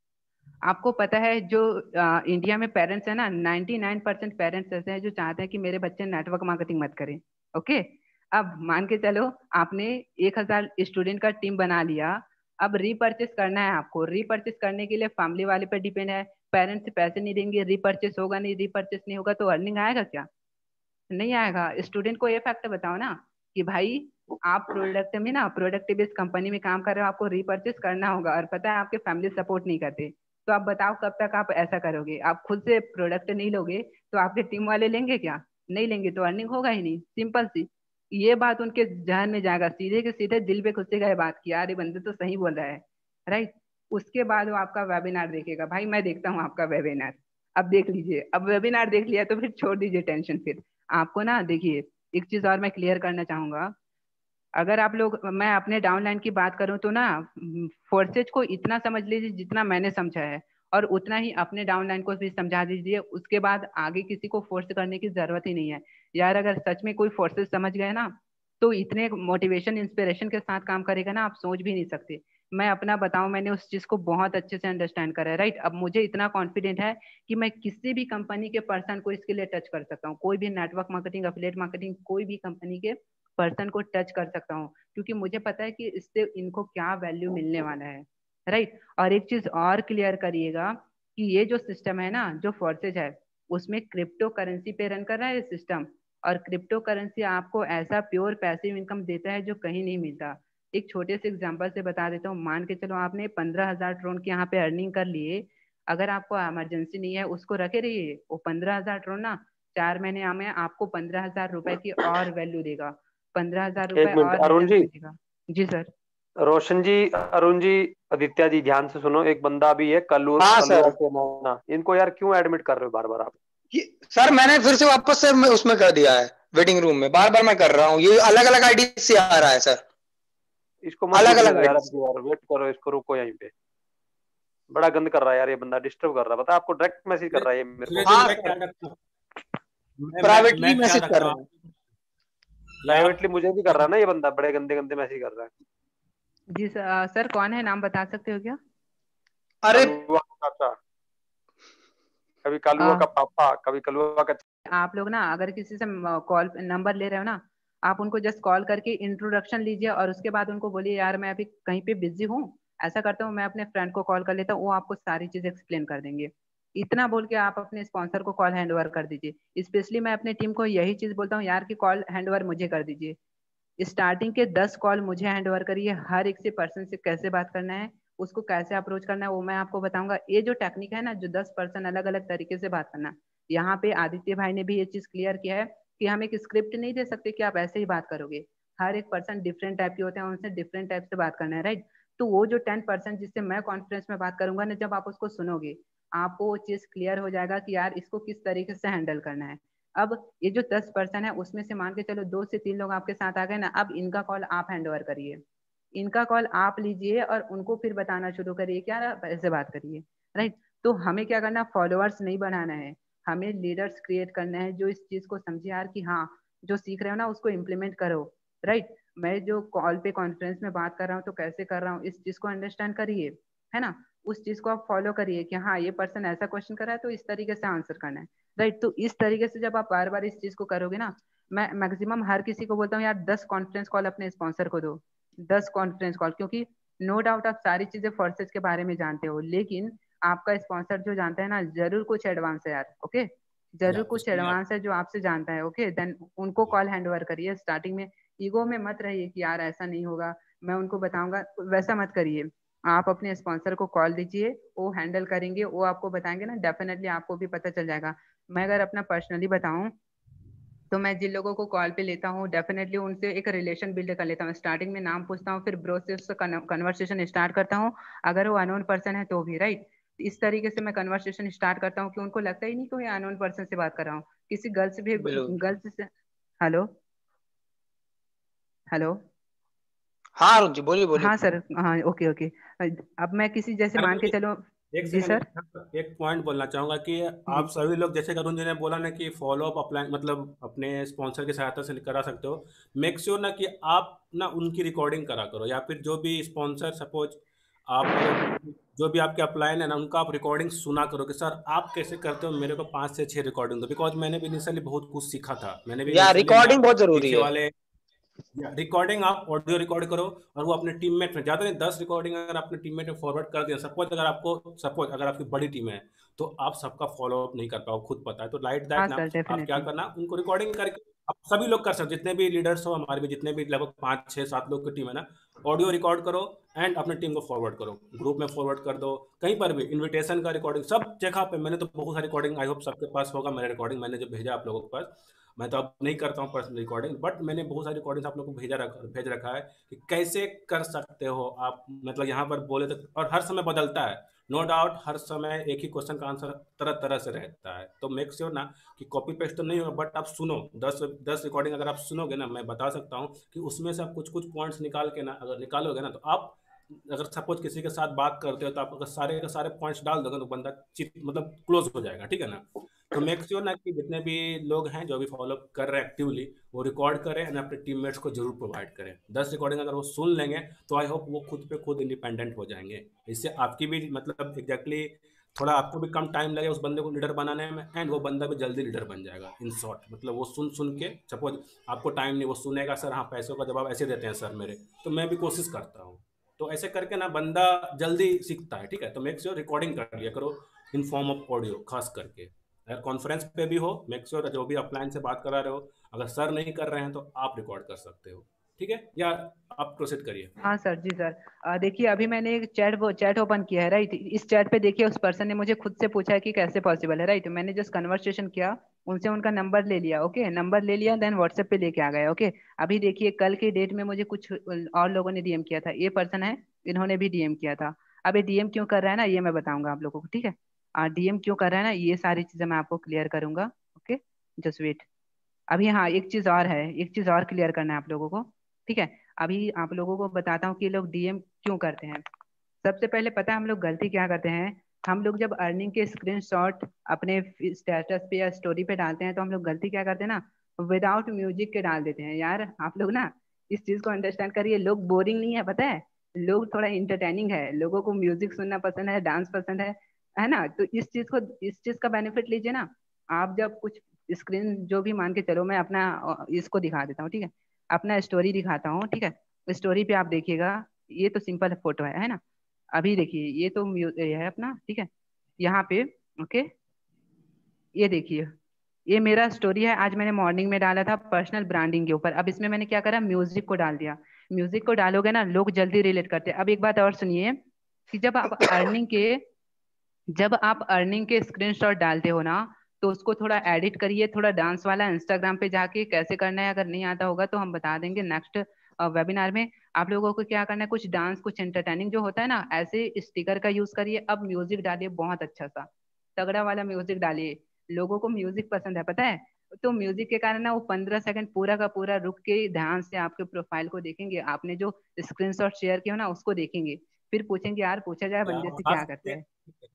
आपको पता है जो आ, इंडिया में पेरेंट्स है ना, निन्यानवे परसेंट पेरेंट्स ऐसे हैं जो चाहते हैं कि मेरे बच्चे नेटवर्क मार्केटिंग मत करें। ओके, अब मान के चलो आपने एक हजार स्टूडेंट का टीम बना लिया, अब रीपरचेस करना है आपको, रीपरचेस करने के लिए फैमिली वाले पे डिपेंड है, पेरेंट्स से पैसे नहीं देंगे, रीपरचेस होगा नहीं, रीपरचेस नहीं होगा तो अर्निंग आएगा क्या, नहीं आएगा। स्टूडेंट को ये फैक्ट बताओ ना कि भाई आप प्रोडक्ट में ना प्रोडक्ट बेस्ड कंपनी में काम कर रहे हो, आपको रीपरचेस करना होगा और पता है आपके फैमिली सपोर्ट नहीं करते, तो आप बताओ कब तक आप ऐसा करोगे। आप खुद से प्रोडक्ट नहीं लोगे तो आपके टीम वाले लेंगे क्या, नहीं लेंगे, तो अर्निंग होगा ही नहीं, सिंपल सी। ये बात उनके जहन में जाएगा, सीधे के सीधे दिल पे घुसेगा ये बात कि यार ये बंदे तो सही बोल रहा है, राइट। उसके बाद वो आपका वेबिनार देखेगा, भाई मैं देखता हूँ आपका वेबिनार, अब देख लीजिए, अब वेबिनार देख लिया तो फिर छोड़ दीजिए टेंशन। फिर आपको ना देखिए एक चीज और मैं क्लियर करना चाहूंगा, अगर आप लोग, मैं अपने डाउनलाइन की बात करूं तो ना फोर्सेज को इतना समझ लीजिए जितना मैंने समझा है, और उतना ही अपने डाउनलाइन को भी समझा दीजिए, उसके बाद आगे किसी को फोर्स करने की जरूरत ही नहीं है। यार अगर सच में कोई फोर्सेज समझ गए ना तो इतने मोटिवेशन इंस्पिरेशन के साथ काम करेगा ना, आप सोच भी नहीं सकते। मैं अपना बताऊं, मैंने उस चीज को बहुत अच्छे से अंडरस्टैंड करा है, राइट। अब मुझे इतना कॉन्फिडेंट है कि मैं किसी भी कंपनी के पर्सन को इसके लिए टच कर सकता हूँ, कोई भी नेटवर्क मार्केटिंग, अफिलिएट मार्केटिंग, कोई भी कंपनी के पर्सन को टच कर सकता हूँ, क्योंकि मुझे पता है कि इससे इनको क्या वैल्यू मिलने वाला है, राइट। और एक चीज और क्लियर करिएगा कि ये जो सिस्टम है ना, जो फोर्सेज है, उसमें क्रिप्टो करेंसी पे रन कर रहा है ये सिस्टम, और क्रिप्टो करेंसी आपको ऐसा प्योर पैसिव इनकम देता है जो कहीं नहीं मिलता। एक छोटे से एग्जांपल से बता देता हूँ, मान के चलो आपने पंद्रह हजार ट्रोन के यहाँ पे अर्निंग कर लिए, अगर आपको इमरजेंसी नहीं है उसको रखे रहिए, वो पंद्रह हजार ट्रोन ना चार महीने में आपको पंद्रह हजार रुपए की और वैल्यू देगा, पंद्रह हजार रुपए एक मिनट और अरुण रिटर्न जी, में देगा। जी सर। रोशन जी, अरुण जी, आदित्य जी, ध्यान से सुनो। एक बंदा भी है कल्लू हाँ कल्लुआ सर। के नाना, इनको यार क्यों एडमिट कर रहे हो बार बार आप। ये सर मैंने फिर से वापस से मैं उसमें कर दिया है, वेटिंग रूम में, बार बार मैं कर रहा हूँ, ये अलग अलग आईडी से आ रहा है सर, इसको मत अलग घुसने अलग दो यार, आईडी अब से। की बार वेट करो, इसको रोको यहीं पे। बड़ा गंद कर रहा है यार ये बंदा, डिस्टर्ब कर रहा है, पता है आपको, डायरेक्ट मैसेज कर रहा है ये मेरे को। सुरेश जी, हाँ मैं सर, ख्याल रखता हूँ, मैं मैं प्राइवेटली मैं ख्याल मैसेज कर रखता रहे हूँ हैं। या आप। प्राइवेटली मुझे भी कर रहा है ना ये बंदा, बड़े गंदे गंदे मैसेज कर रहा है। जी सर, अ, सर कौन है, नाम बता सकते हो क्या। अरे कलुआ का चाचा, कभी कलुआ अ, का पापा, कभी कलुआ का। आप लोग ना अगर किसी से कॉल नंबर ले रहे हो ना, आप उनको जस्ट कॉल करके इंट्रोडक्शन लीजिए और उसके बाद उनको बोलिए यार मैं अभी कहीं पे बिजी हूँ, ऐसा करता हूँ मैं अपने फ्रेंड को कॉल कर लेता हूँ, वो आपको सारी चीज एक्सप्लेन कर देंगे। इतना बोल के आप अपने स्पॉन्सर को कॉल हैंड ओवर कर दीजिए। स्पेशली मैं अपने टीम को यही चीज बोलता हूँ यार कि कॉल हैंड ओवर मुझे कर दीजिए, स्टार्टिंग के दस कॉल मुझे हैंड ओवर करिए, हर एक से पर्सन से कैसे बात करना है, उसको कैसे अप्रोच करना है वो मैं आपको बताऊंगा। ये जो टेक्निक है ना, जो दस पर्सन अलग अलग तरीके से बात करना, यहाँ पे आदित्य भाई ने भी ये चीज क्लियर किया है कि हम एक स्क्रिप्ट नहीं दे सकते कि आप ऐसे ही बात करोगे, हर एक पर्सन डिफरेंट टाइप के होते हैं, उनसे डिफरेंट टाइप से बात करना है, राइट। तो वो जो टेन परसेंट जिससे मैं कॉन्फ्रेंस में बात करूंगा ना, जब आप उसको सुनोगे आपको वो चीज क्लियर हो जाएगा कि यार इसको किस तरीके से हैंडल करना है। अब ये जो दस पर्सन है उसमें से मान के चलो दो से तीन लोग आपके साथ आ गए ना, अब इनका कॉल आप हैंड ओवर करिए, इनका कॉल आप लीजिए और उनको फिर बताना शुरू करिए क्या आप ऐसे बात करिए, राइट। तो हमें क्या करना, फॉलोअर्स नहीं बनाना है, हमें लीडर्स क्रिएट करना है जो इस चीज को समझे यार कि हाँ जो सीख रहे हो ना उसको इम्प्लीमेंट करो, राइट। मैं जो कॉल पे कॉन्फ्रेंस में बात कर रहा हूँ तो कैसे कर रहा हूँ इस चीज को अंडरस्टैंड करिए, है ना। उस चीज को आप फॉलो करिए कि हाँ ये पर्सन ऐसा क्वेश्चन कर रहा है तो इस तरीके से आंसर करना है, राइट। तो इस तरीके से जब आप बार बार इस चीज को करोगे ना, मैं मैक्सिमम हर किसी को बोलता हूँ यार दस कॉन्फ्रेंस कॉल अपने स्पॉन्सर को दो, दस कॉन्फ्रेंस कॉल, क्योंकि नो डाउट आप सारी चीजें फोर्सेज के बारे में जानते हो, लेकिन आपका स्पॉन्सर जो जानता है ना जरूर कुछ एडवांस है यार, ओके। जरूर या कुछ उसके लिए आप एडवांस है जो आपसे जानता है, ओके देन उनको कॉल हैंड ओवर करिए। स्टार्टिंग में ईगो में मत रहिए कि यार ऐसा नहीं होगा, मैं उनको बताऊंगा, वैसा मत करिए। आप अपने स्पॉन्सर को कॉल दीजिए, वो हैंडल करेंगे, वो आपको बताएंगे ना, डेफिनेटली आपको भी पता चल जाएगा। मैं अगर अपना पर्सनली बताऊं तो मैं जिन लोगों को कॉल पे लेता हूँ डेफिनेटली उनसे एक रिलेशन बिल्ड कर लेता हूँ। स्टार्टिंग में नाम पूछता हूँ, फिर ब्रो से उससे कन्वर्सेशन स्टार्ट करता हूँ, अगर वो अनोन पर्सन है तो भी, राइट। इस तरीके से मैं कन्वर्सेशन स्टार्ट करता हूँ कि उनको लगता ही नहीं कि अनोन पर्सन से बात कर रहा हूँ। किसी गर्ल्स भी, बिल्कुल। गर्ल्स से, हेलो हेलो, हाँ अरुण जी बोलिए बोलिए। हाँ सर, हाँ ओके ओके। अब मैं किसी जैसे मान के चलो, एक जी सेकंड, सर। एक पॉइंट बोलना चाहूंगा कि जी आप सभी लोग, जैसे अरुण जी ने बोला ना कि फॉलो अप अप्लाई मतलब अपने स्पॉन्सर की सहायता से करा सकते हो, मेक श्योर ना कि आप ना उनकी रिकॉर्डिंग करा करो, या फिर जो भी स्पॉन्सर सपोज आप अगर जो भी आपके अपलाइन है ना उनका आप रिकॉर्डिंग सुना करो कि सर आप कैसे करते हो, मेरे को पाँच से छः रिकॉर्डिंग दो, बिकॉज मैंने भी इनिशियली बहुत कुछ सीखा था। मैंने भी या इनिशियली ना रिकॉर्डिंग बहुत जरूरी पीछे है। वाले रिकॉर्डिंग आप ऑडियो रिकॉर्ड करो और वो अपने टीममेट में, ज्यादा नहीं दस रिकॉर्डिंग अगर अपने टीममेट में फॉरवर्ड कर दिया, सपोज अगर आपको सपोज अगर आपकी बड़ी टीम है तो आप सबका फॉलो अप नहीं कर पाओ, खुद पता है, तो लाइट हाँ दैट ना सर आप क्या डेफिनेटली। करना, उनको रिकॉर्डिंग करके आप सभी लोग कर सकते, जितने भी लीडर्स हो हमारे भी, जितने भी लगभग पाँच छः सात लोग की टीम है ना, ऑडियो रिकॉर्ड करो एंड अपने टीम को फॉरवर्ड करो, ग्रुप में फॉरवर्ड कर दो, कहीं पर भी इन्विटेशन का रिकॉर्डिंग सब जगह पे। मैंने तो बहुत सारी रिकॉर्डिंग, आई होप सबके पास होगा मेरा रिकॉर्डिंग, मैंने जो भेजा आप लोगों के पास, मैं तो अब नहीं करता हूँ पर्सनल रिकॉर्डिंग, बट मैंने बहुत सारी रिकॉर्डिंग आप लोगों को भेजा रखा भेज रखा है कि कैसे कर सकते हो आप, मतलब यहाँ पर बोले तो, और हर समय बदलता है, नो डाउट हर समय एक ही क्वेश्चन का आंसर तरह तरह से रहता है, तो मेक श्योर ना कि कॉपी पेस्ट तो नहीं होगा, बट आप सुनो, दस दस रिकॉर्डिंग अगर आप सुनोगे ना, मैं बता सकता हूँ कि उसमें से आप कुछ कुछ पॉइंट्स निकाल के ना, अगर निकालोगे ना, तो आप अगर सपोज किसी के साथ बात करते हो तो आप अगर सारे के सारे पॉइंट्स डाल दोगे तो बंदा चिप मतलब क्लोज हो जाएगा, ठीक है ना। तो मेक श्योर ना कि जितने भी लोग हैं जो भी फॉलो कर रहे हैं एक्टिवली, वो रिकॉर्ड करें और अपने टीममेट्स को जरूर प्रोवाइड करें। दस रिकॉर्डिंग अगर वो सुन लेंगे तो आई होप वो खुद पे खुद इंडिपेंडेंट हो जाएंगे, इससे आपकी भी मतलब एग्जैक्टली थोड़ा आपको भी कम टाइम लगे उस बंदे को लीडर बनाने में, एंड वो बंदा भी जल्दी लीडर बन जाएगा। इन शॉर्ट मतलब वो सुन सुन के, सपोज आपको टाइम नहीं, वो सुनेगा सर हाँ पैसों का जवाब ऐसे देते हैं सर मेरे, तो मैं भी कोशिश करता हूँ, तो ऐसे करके ना बंदा जल्दी सीखता है, ठीक है। तो मेक श्योर रिकॉर्डिंग कर लिया करो इन फॉर्म ऑफ ऑडियो, खास करके अगर कॉन्फ्रेंस पे भी हो, मेक श्योर जो भी अपलाइन से बात करा रहे हो, अगर सर नहीं कर रहे हैं तो आप रिकॉर्ड कर सकते हो, ठीक है। या आप प्रोसीड करिए। हाँ सर, जी सर। अ, देखिए अभी मैंने एक चैट चैट ओपन किया है, राइट। इस चैट पे देखिए उस पर्सन ने मुझे खुद से पूछा है कि कैसे पॉसिबल है, राइट। मैंने जस्ट कन्वर्सेशन किया उनसे, उनका नंबर ले लिया, ओके, नंबर ले लिया, देन व्हाट्सएप पे लेके आ गए, ओके। अभी देखिए कल के डेट में मुझे कुछ और लोगों ने डीएम किया था, ये पर्सन है, इन्होंने भी डीएम किया था। अब ये डीएम क्यों कर रहा है ना, ये मैं बताऊंगा आप लोगों को, ठीक है। डीएम क्यों कर रहा है ना, ये सारी चीजें मैं आपको क्लियर करूंगा, ओके, जस्ट वेट। अभी हाँ, एक चीज और है, एक चीज और क्लियर करना है आप लोगों को, ठीक है। अभी आप लोगों को बताता हूँ कि ये लोग डीएम क्यों करते हैं। सबसे पहले पता है हम लोग गलती क्या करते हैं, हम लोग जब अर्निंग के स्क्रीनशॉट अपने स्टेटस पे या स्टोरी पे डालते हैं तो हम लोग गलती क्या करते हैं ना, विदाउट म्यूजिक के डाल देते हैं। यार आप लोग ना इस चीज को अंडरस्टैंड करिए, लोग बोरिंग नहीं है, पता है, लोग थोड़ा इंटरटेनिंग है, लोगों को म्यूजिक सुनना पसंद है, डांस पसंद है है ना। तो इस चीज को, इस चीज का बेनिफिट लीजिए ना। आप जब कुछ स्क्रीन जो भी मान के चलो, मैं अपना अ, इसको दिखा देता हूँ, ठीक है, अपना स्टोरी दिखाता हूँ, ठीक है। स्टोरी पे आप देखिएगा, ये तो सिंपल फोटो है है ना। अभी देखिए ये तो म्यू- ये है अपना, ठीक है, यहाँ पे, ओके, ये देखिए, ये मेरा स्टोरी है, आज मैंने मॉर्निंग में डाला था पर्सनल ब्रांडिंग के ऊपर। अब इसमें मैंने क्या करा, म्यूजिक को डाल दिया। म्यूजिक को डालोगे ना लोग जल्दी रिलेट करते हैं। अब एक बात और सुनिए कि जब आप अर्निंग के जब आप अर्निंग के स्क्रीनशॉट डालते हो ना, तो उसको थोड़ा एडिट करिए, थोड़ा डांस वाला इंस्टाग्राम पे जाके कैसे करना है, अगर नहीं आता होगा तो हम बता देंगे नेक्स्ट वेबिनार में। आप लोगों को क्या करना है, कुछ डांस, कुछ एंटरटेनिंग जो होता है ना, ऐसे स्टिकर का यूज करिए। अब म्यूजिक डालिए, बहुत अच्छा सा तगड़ा वाला म्यूजिक डालिए। लोगों को म्यूजिक पसंद है, पता है। तो म्यूजिक के कारण ना वो पंद्रह सेकंड पूरा का पूरा रुक के ध्यान से आपके प्रोफाइल को देखेंगे, आपने जो स्क्रीनशॉट शेयर किया हो ना उसको देखेंगे, फिर पूछेंगे यार पूछा जाए बंदे से क्या खास करते हैं,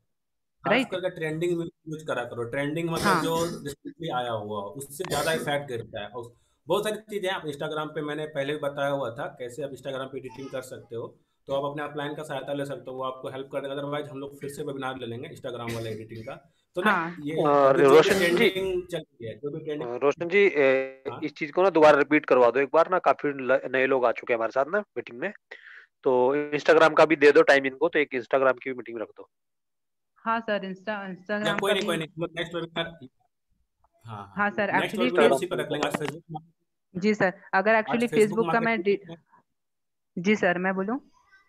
खास राइट। करके ट्रेंडिंग में यूज करा करो, ट्रेंडिंग मतलब हाँ जो रिसेंटली आया हुआ उससे ज्यादा इफेक्ट गिरता है। और बहुत सारी चीजें आप इंस्टाग्राम पे, मैंने पहले भी बताया हुआ था कैसे आप इंस्टाग्राम पे एडिटिंग कर सकते हो, तो आप अपने अपलाइन का सहायता ले सकते हो, वो आपको हेल्प कर देगा। अदरवाइज हम लोग फिर से वेबिनार ले लेंगे इंस्टाग्राम वाले एडिटिंग का। तो ना हाँ ये और अभी जो भी रोशन जी, ट्रेंडिंग चल रही है, जो भी ट्रेंडिंग, रोशन जी ए, हाँ इस चीज को ना दोबारा रिपीट करवा दो एक बार ना, काफी ल- नए लोग आ चुके हैं हमारे साथ ना मीटिंग में। तो इंस्टाग्राम का भी दे दो टाइम इनको, तो एक इंस्टाग्राम की भी मीटिंग रख दो। हाँ सर, इंस्टा या इंस्टाग्राम कोई का नहीं भी। कोई नहीं, नेक्स्ट वेबिनार हाँ हाँ हाँ सर, नेक्स्ट एक्चुअली वर्ड भी फेस उसी पर रख लेंगे। आज फेसबुक जी सर, अगर आज एक्चुअली फेसबुक फेसबुक का मैं डि- मार्केटिंग। जी सर, मैं बोलूँ?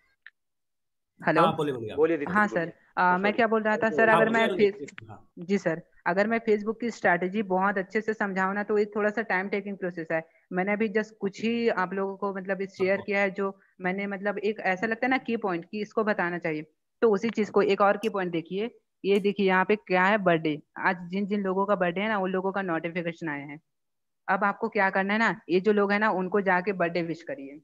हेलो। हाँ बोलिए बोलिए आप। बोलिए दीदी हाँ जी, सर, बोलिए। आ, मैं सॉरी। क्या बोल रहा था सर, हाँ अगर बोलिए मैं अरुण फेस जी। हाँ जी सर, अगर मैं फेसबुक की स्ट्रैटेजी बहुत अच्छे से समझाऊँ ना, तो ये थोड़ा सा टाइम टेकिंग प्रोसेस है। मैंने अभी जस्ट कुछ ही आप लोगों को मतलब शेयर हाँ किया है, जो मैंने मतलब एक ऐसा लगता है ना की पॉइंट कि इसको बताना चाहिए। तो उसी चीज को एक और की पॉइंट देखिए। ये देखिए यहाँ पे क्या है, बर्थडे। आज जिन जिन लोगों का बर्थडे है ना, उन लोगों का नोटिफिकेशन आया है। अब आपको क्या करना है ना, ये जो लोग है ना, उनको जाके बर्थडे विश करिए।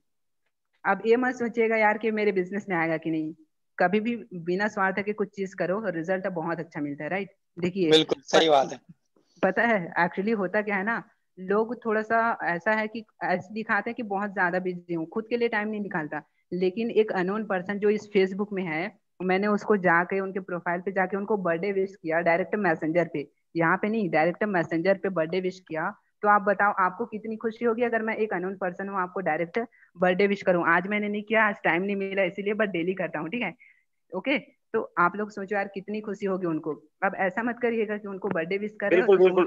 अब ये मत सोचिएगा यार कि मेरे बिजनेस में आएगा कि नहीं। कभी भी बिना स्वार्थ के कुछ चीज करो, रिजल्ट बहुत अच्छा मिलता है, राइट? देखिए, बिल्कुल सही प, बात है। पता है एक्चुअली होता क्या है ना, लोग थोड़ा सा ऐसा है कि ऐसे दिखाते हैं कि बहुत ज्यादा बिजी हूँ, खुद के लिए टाइम नहीं निकालता। लेकिन एक अननोन पर्सन जो इस फेसबुक में है, मैंने उसको जाके उनके प्रोफाइल पे जाके उनको बर्थडे विश किया, डायरेक्ट मैसेंजर पे। यहाँ पे नहीं, डायरेक्ट मैसेंजर पे बर्थडे विश किया। तो आप बताओ आपको कितनी खुशी होगी अगर मैं एक अननोन पर्सन हूँ, आपको डायरेक्ट बर्थडे विश करूँ। आज मैंने नहीं किया, आज टाइम नहीं मिला इसीलिए, बट डेली करता हूँ, ठीक है? ओके। तो आप लोग सोचो यार कितनी खुशी होगी उनको। अब ऐसा मत करिएगा कि उनको बर्थडे विश कर रहे हो बिल्कुल तो बिल्कुल। सोच।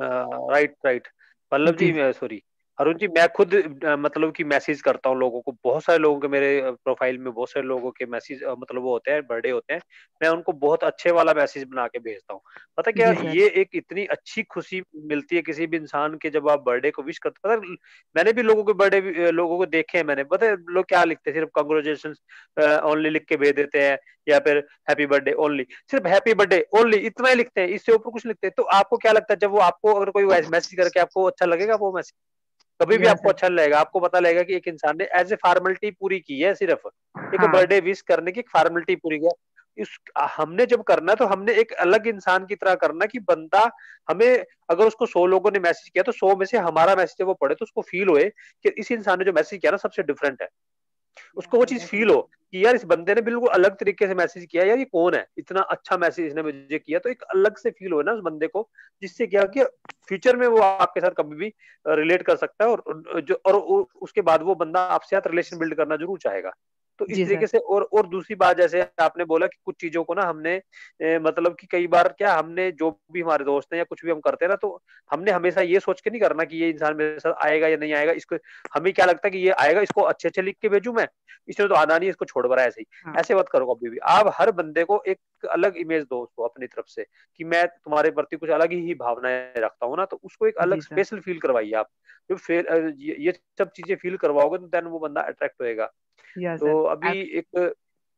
Right right. Pallav ji ji, sorry Arun ji, मैं खुद अ, मतलब कि मैसेज करता हूँ लोगों को। बहुत सारे लोगों के मेरे प्रोफाइल में बहुत सारे लोगों के मैसेज मतलब वो होते हैं, बर्थडे होते हैं। मैं उनको बहुत अच्छे वाला मैसेज बना के भेजता हूँ। पता क्या, जी सर। ये एक इतनी अच्छी खुशी मिलती है किसी भी इंसान के जब आप बर्थडे को विश करते। पता है, मैंने भी लोगों के बर्थडे लोगों को देखे हैं। मैंने पता है लोग क्या लिखते हैं, सिर्फ कंग्रेचुलेशन ओनली लिख के भेज देते हैं, या फिर हैप्पी बर्थडे ओनली, सिर्फ हैप्पी बर्थडे ओनली इतना ही लिखते हैं, इससे ऊपर कुछ लिखते हैं। तो आपको क्या लगता है, जब वो आपको अगर कोई मैसेज करके आपको अच्छा लगेगा वो मैसेज? कभी भी या आपको सर। अच्छा लगेगा। आपको पता लगेगा कि एक इंसान ने एज ए फॉर्मेलिटी पूरी की है, सिर्फ एक हाँ। बर्थडे विश करने की फॉर्मेलिटी पूरी किया। इस हमने जब करना है तो हमने एक अलग इंसान की तरह करना, कि बंदा हमें, अगर उसको सौ लोगों ने मैसेज किया तो सौ में से हमारा मैसेज वो पढ़े तो उसको फील होए कि इस इंसान ने जो मैसेज किया ना सबसे डिफरेंट है। या उसको वो सर चीज फील हो डेफिनेटली। कि यार इस बंदे ने बिल्कुल अलग तरीके से मैसेज किया, यार ये कौन है, इतना अच्छा मैसेज इसने मुझे किया। तो एक अलग से फील हो ना उस बंदे को, जिससे क्या कि फ्यूचर में वो आपके साथ कभी भी रिलेट कर सकता है, और जो और उसके बाद वो बंदा आपसे साथ रिलेशन बिल्ड करना जरूर चाहेगा। तो इस जी तरीके सर। से। और और दूसरी बात, जैसे आपने बोला कि कुछ चीजों को ना हमने ए, मतलब कि कई बार क्या, हमने जो भी हमारे दोस्त हैं या कुछ भी हम करते हैं ना, तो हमने हमेशा ये सोच के नहीं करना कि ये इंसान मेरे साथ आएगा या नहीं आएगा। इसको हमें क्या लगता है कि ये आएगा, इसको अच्छे अच्छे लिख के भेजू मैं, इसने तो आना नहीं, इसको छोड़ बरा ऐसे ही। हाँ। ऐसे मत करो कभी भी। आप हर बंदे को एक अलग इमेज दो उसको अपनी तरफ से, कि मैं तुम्हारे प्रति कुछ अलग ही भावनाएं रखता हूँ ना, तो उसको एक अलग जी सर। स्पेशल फील करवाइए आप। जो फिर ये, ये सब चीजें फील करवाओगे तो देन वो बंदा अट्रैक्ट होएगा। या सर। तो अभी एक्ट एक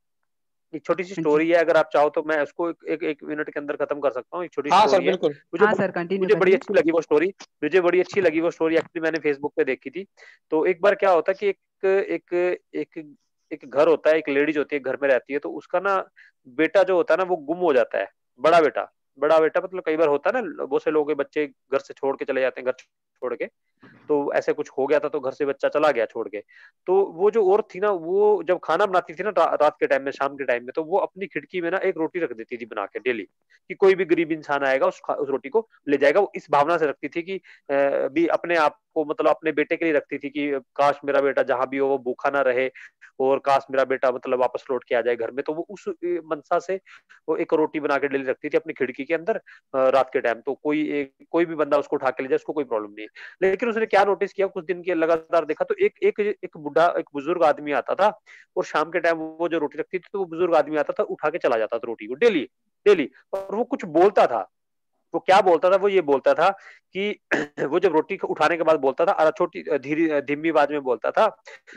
एक छोटी सी जी। स्टोरी है, अगर आप चाहो तो मैं उसको एक एक, एक मिनट के अंदर खत्म कर सकता हूँ। एक छोटी हाँ सर स्टोरी है। बिल्कुल। मुझे हाँ सर, कंटिन्यू मुझे बड़ी करिए। अच्छी लगी वो स्टोरी। मुझे बड़ी अच्छी लगी वो स्टोरी, एक्चुअली मैंने फेसबुक पे देखी थी। तो एक बार क्या होता है कि एक एक एक एक घर होता है, एक लेडीज होती है, घर में रहती है। तो उसका ना बेटा जो होता है ना वो गुम हो जाता है। बड़ा बेटा, बड़ा बेटा मतलब कई बार होता है ना, बहुत से लोगों के बच्चे घर से छोड़ के चले जाते हैं, घर छोड़ के। तो ऐसे कुछ हो गया था, तो घर से बच्चा चला गया छोड़ के। तो वो जो औरत थी ना, वो जब खाना बनाती थी ना रा, रात के टाइम में, शाम के टाइम में, तो वो अपनी खिड़की में ना एक रोटी रख देती थी बना के डेली, कि कोई भी गरीब इंसान आएगा उस उस रोटी को ले जाएगा। वो इस भावना से रखती थी कि अ, भी अपने आप को, मतलब अपने बेटे के लिए रखती थी, कि काश मेरा बेटा जहां भी हो वो भूखा ना रहे, और काश मेरा बेटा मतलब वापस लौट के आ जाए घर में। तो वो उस मनसा से वो एक रोटी बना के डेली रखती थी अपनी खिड़की के अंदर रात के टाइम। तो कोई एक कोई भी बंदा उसको उठा के ले जाए, उसको कोई प्रॉब्लम नहीं है। लेकिन उसने क्या नोटिस किया, कुछ दिन के लगातार देखा, तो एक एक एक बुढ़ा, एक बुजुर्ग आदमी आता था, और शाम के टाइम वो जो रोटी रखती थी, तो वो बुजुर्ग आदमी आता था, उठा के चला जाता था रोटी को डेली डेली। और वो कुछ बोलता था। वो क्या बोलता था, वो ये बोलता था कि वो जब रोटी उठाने के बाद बोलता था, छोटी धीरे धीमी आवाज में बोलता था,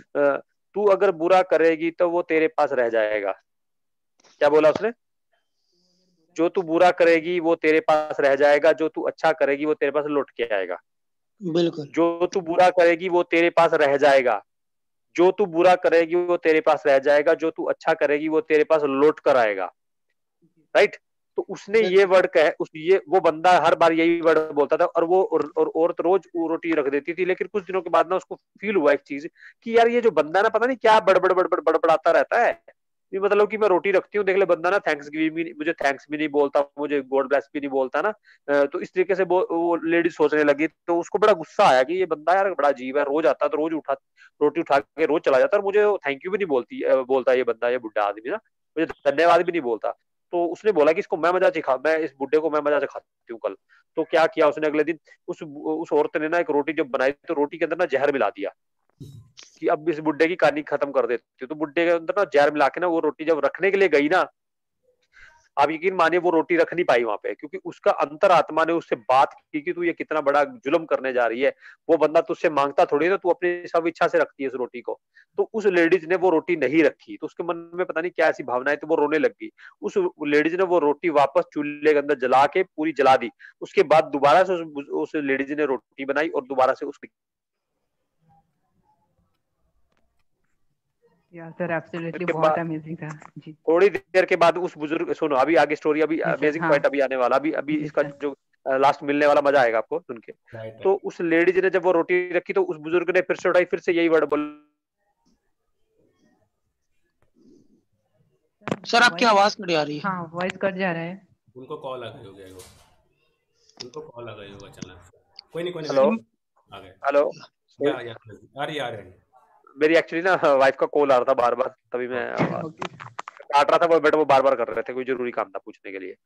तू अगर बुरा करेगी तो वो तेरे पास रह जाएगा। क्या बोला उसने? जो तू बुरा करेगी वो तेरे पास रह जाएगा, जो तू अच्छा करेगी वो तेरे पास लौट के आएगा। बिल्कुल। जो तू बुरा करेगी वो तेरे पास रह जाएगा, जो तू बुरा करेगी वो तेरे पास रह जाएगा, जो तू अच्छा करेगी वो तेरे पास लौट कर आएगा। राइट। तो उसने ये बिल्कुल। वर्ड कहे, उस ये वो बंदा हर बार यही वर्ड बोलता था, और वो और, और औरत रोज वो रोटी रख देती थी। लेकिन कुछ दिनों के बाद ना उसको फील हुआ एक चीज, कि यार ये जो बंदा ना पता नहीं क्या बड़बड़ बड़बड़ बड़बड़ाता रहता है। ये मतलब कि मैं रोटी रखती हूँ, देख ले बंदा ना थैंक्स भी मुझे थैंक्स भी नहीं बोलता, मुझे गॉड ब्लेस भी नहीं बोलता ना। तो इस तरीके से वो, वो लेडी सोचने लगी। तो उसको बड़ा गुस्सा आया कि ये बंदा यार बड़ा अजीब है, रोज आता तो रोज उठा रोटी उठा के रोज चला जाता, और मुझे थैंक यू भी नहीं बोलती बोलता ये बंदा, ये बुढ़ा आदमी ना मुझे धन्यवाद भी नहीं बोलता। तो उसने बोला कि इसको मैं मजा खा मैं इस बुड्ढे को मैं मजा से खाती हूँ कल। तो क्या किया उसने, अगले दिन उस उस औरत ने ना एक रोटी जब बनाई तो रोटी के अंदर ना जहर मिला दिया कि अब इस बुड्ढे की कहानी खत्म कर देती हूँ। तो बुड्ढे के अंदर ना जहर मिला के ना वो रोटी जब रखने के लिए गई ना, आप यकीन मानिए वो रोटी रख नहीं पाई वहां पे, क्योंकि उसका अंतरात्मा ने उससे बात की कि तू ये कितना बड़ा जुल्म करने जा रही है। वो बंदा तुझसे मांगता थोड़ी ना, तू अपनी सब इच्छा से रखती है इस रोटी को। तो उस लेडीज ने वो रोटी नहीं रखी, तो उसके मन में पता नहीं क्या ऐसी भावना है, तो वो रोने लग गई। उस लेडीज ने वो रोटी वापस चूल्हे के अंदर जला के पूरी जला दी। उसके बाद दोबारा से उस, उस लेडीज ने रोटी बनाई और दोबारा से उसकी या सर एब्सोल्युटली बहुत अमेजिंग था जी। थोड़ी देर के बाद उस बुजुर्ग, सुनो अभी आगे स्टोरी, अभी अमेजिंग पॉइंट अभी आने वाला, अभी अभी इसका जो लास्ट मिलने वाला मजा आएगा आपको सुन के। तो उस लेडीज ने जब वो रोटी रखी तो उस बुजुर्ग ने फिर से उठाई, फिर से यही वर्ड बोल। सर आपकी आवाज कट जा रही है। हाँ वॉइस कट जा रहा है। उनको कॉल आ गई होगी, वो उनको कॉल आ गई होगा चलना। कोई नहीं कोई नहीं, हेलो आ गए। हेलो या या आ रही आ रही मेरी एक्चुअली ना वाइफ का कॉल आ रहा था बार बार, तभी मैं काट रहा था वो, बट वो बार बार कर रहे थे, कोई जरूरी काम था पूछने के लिए।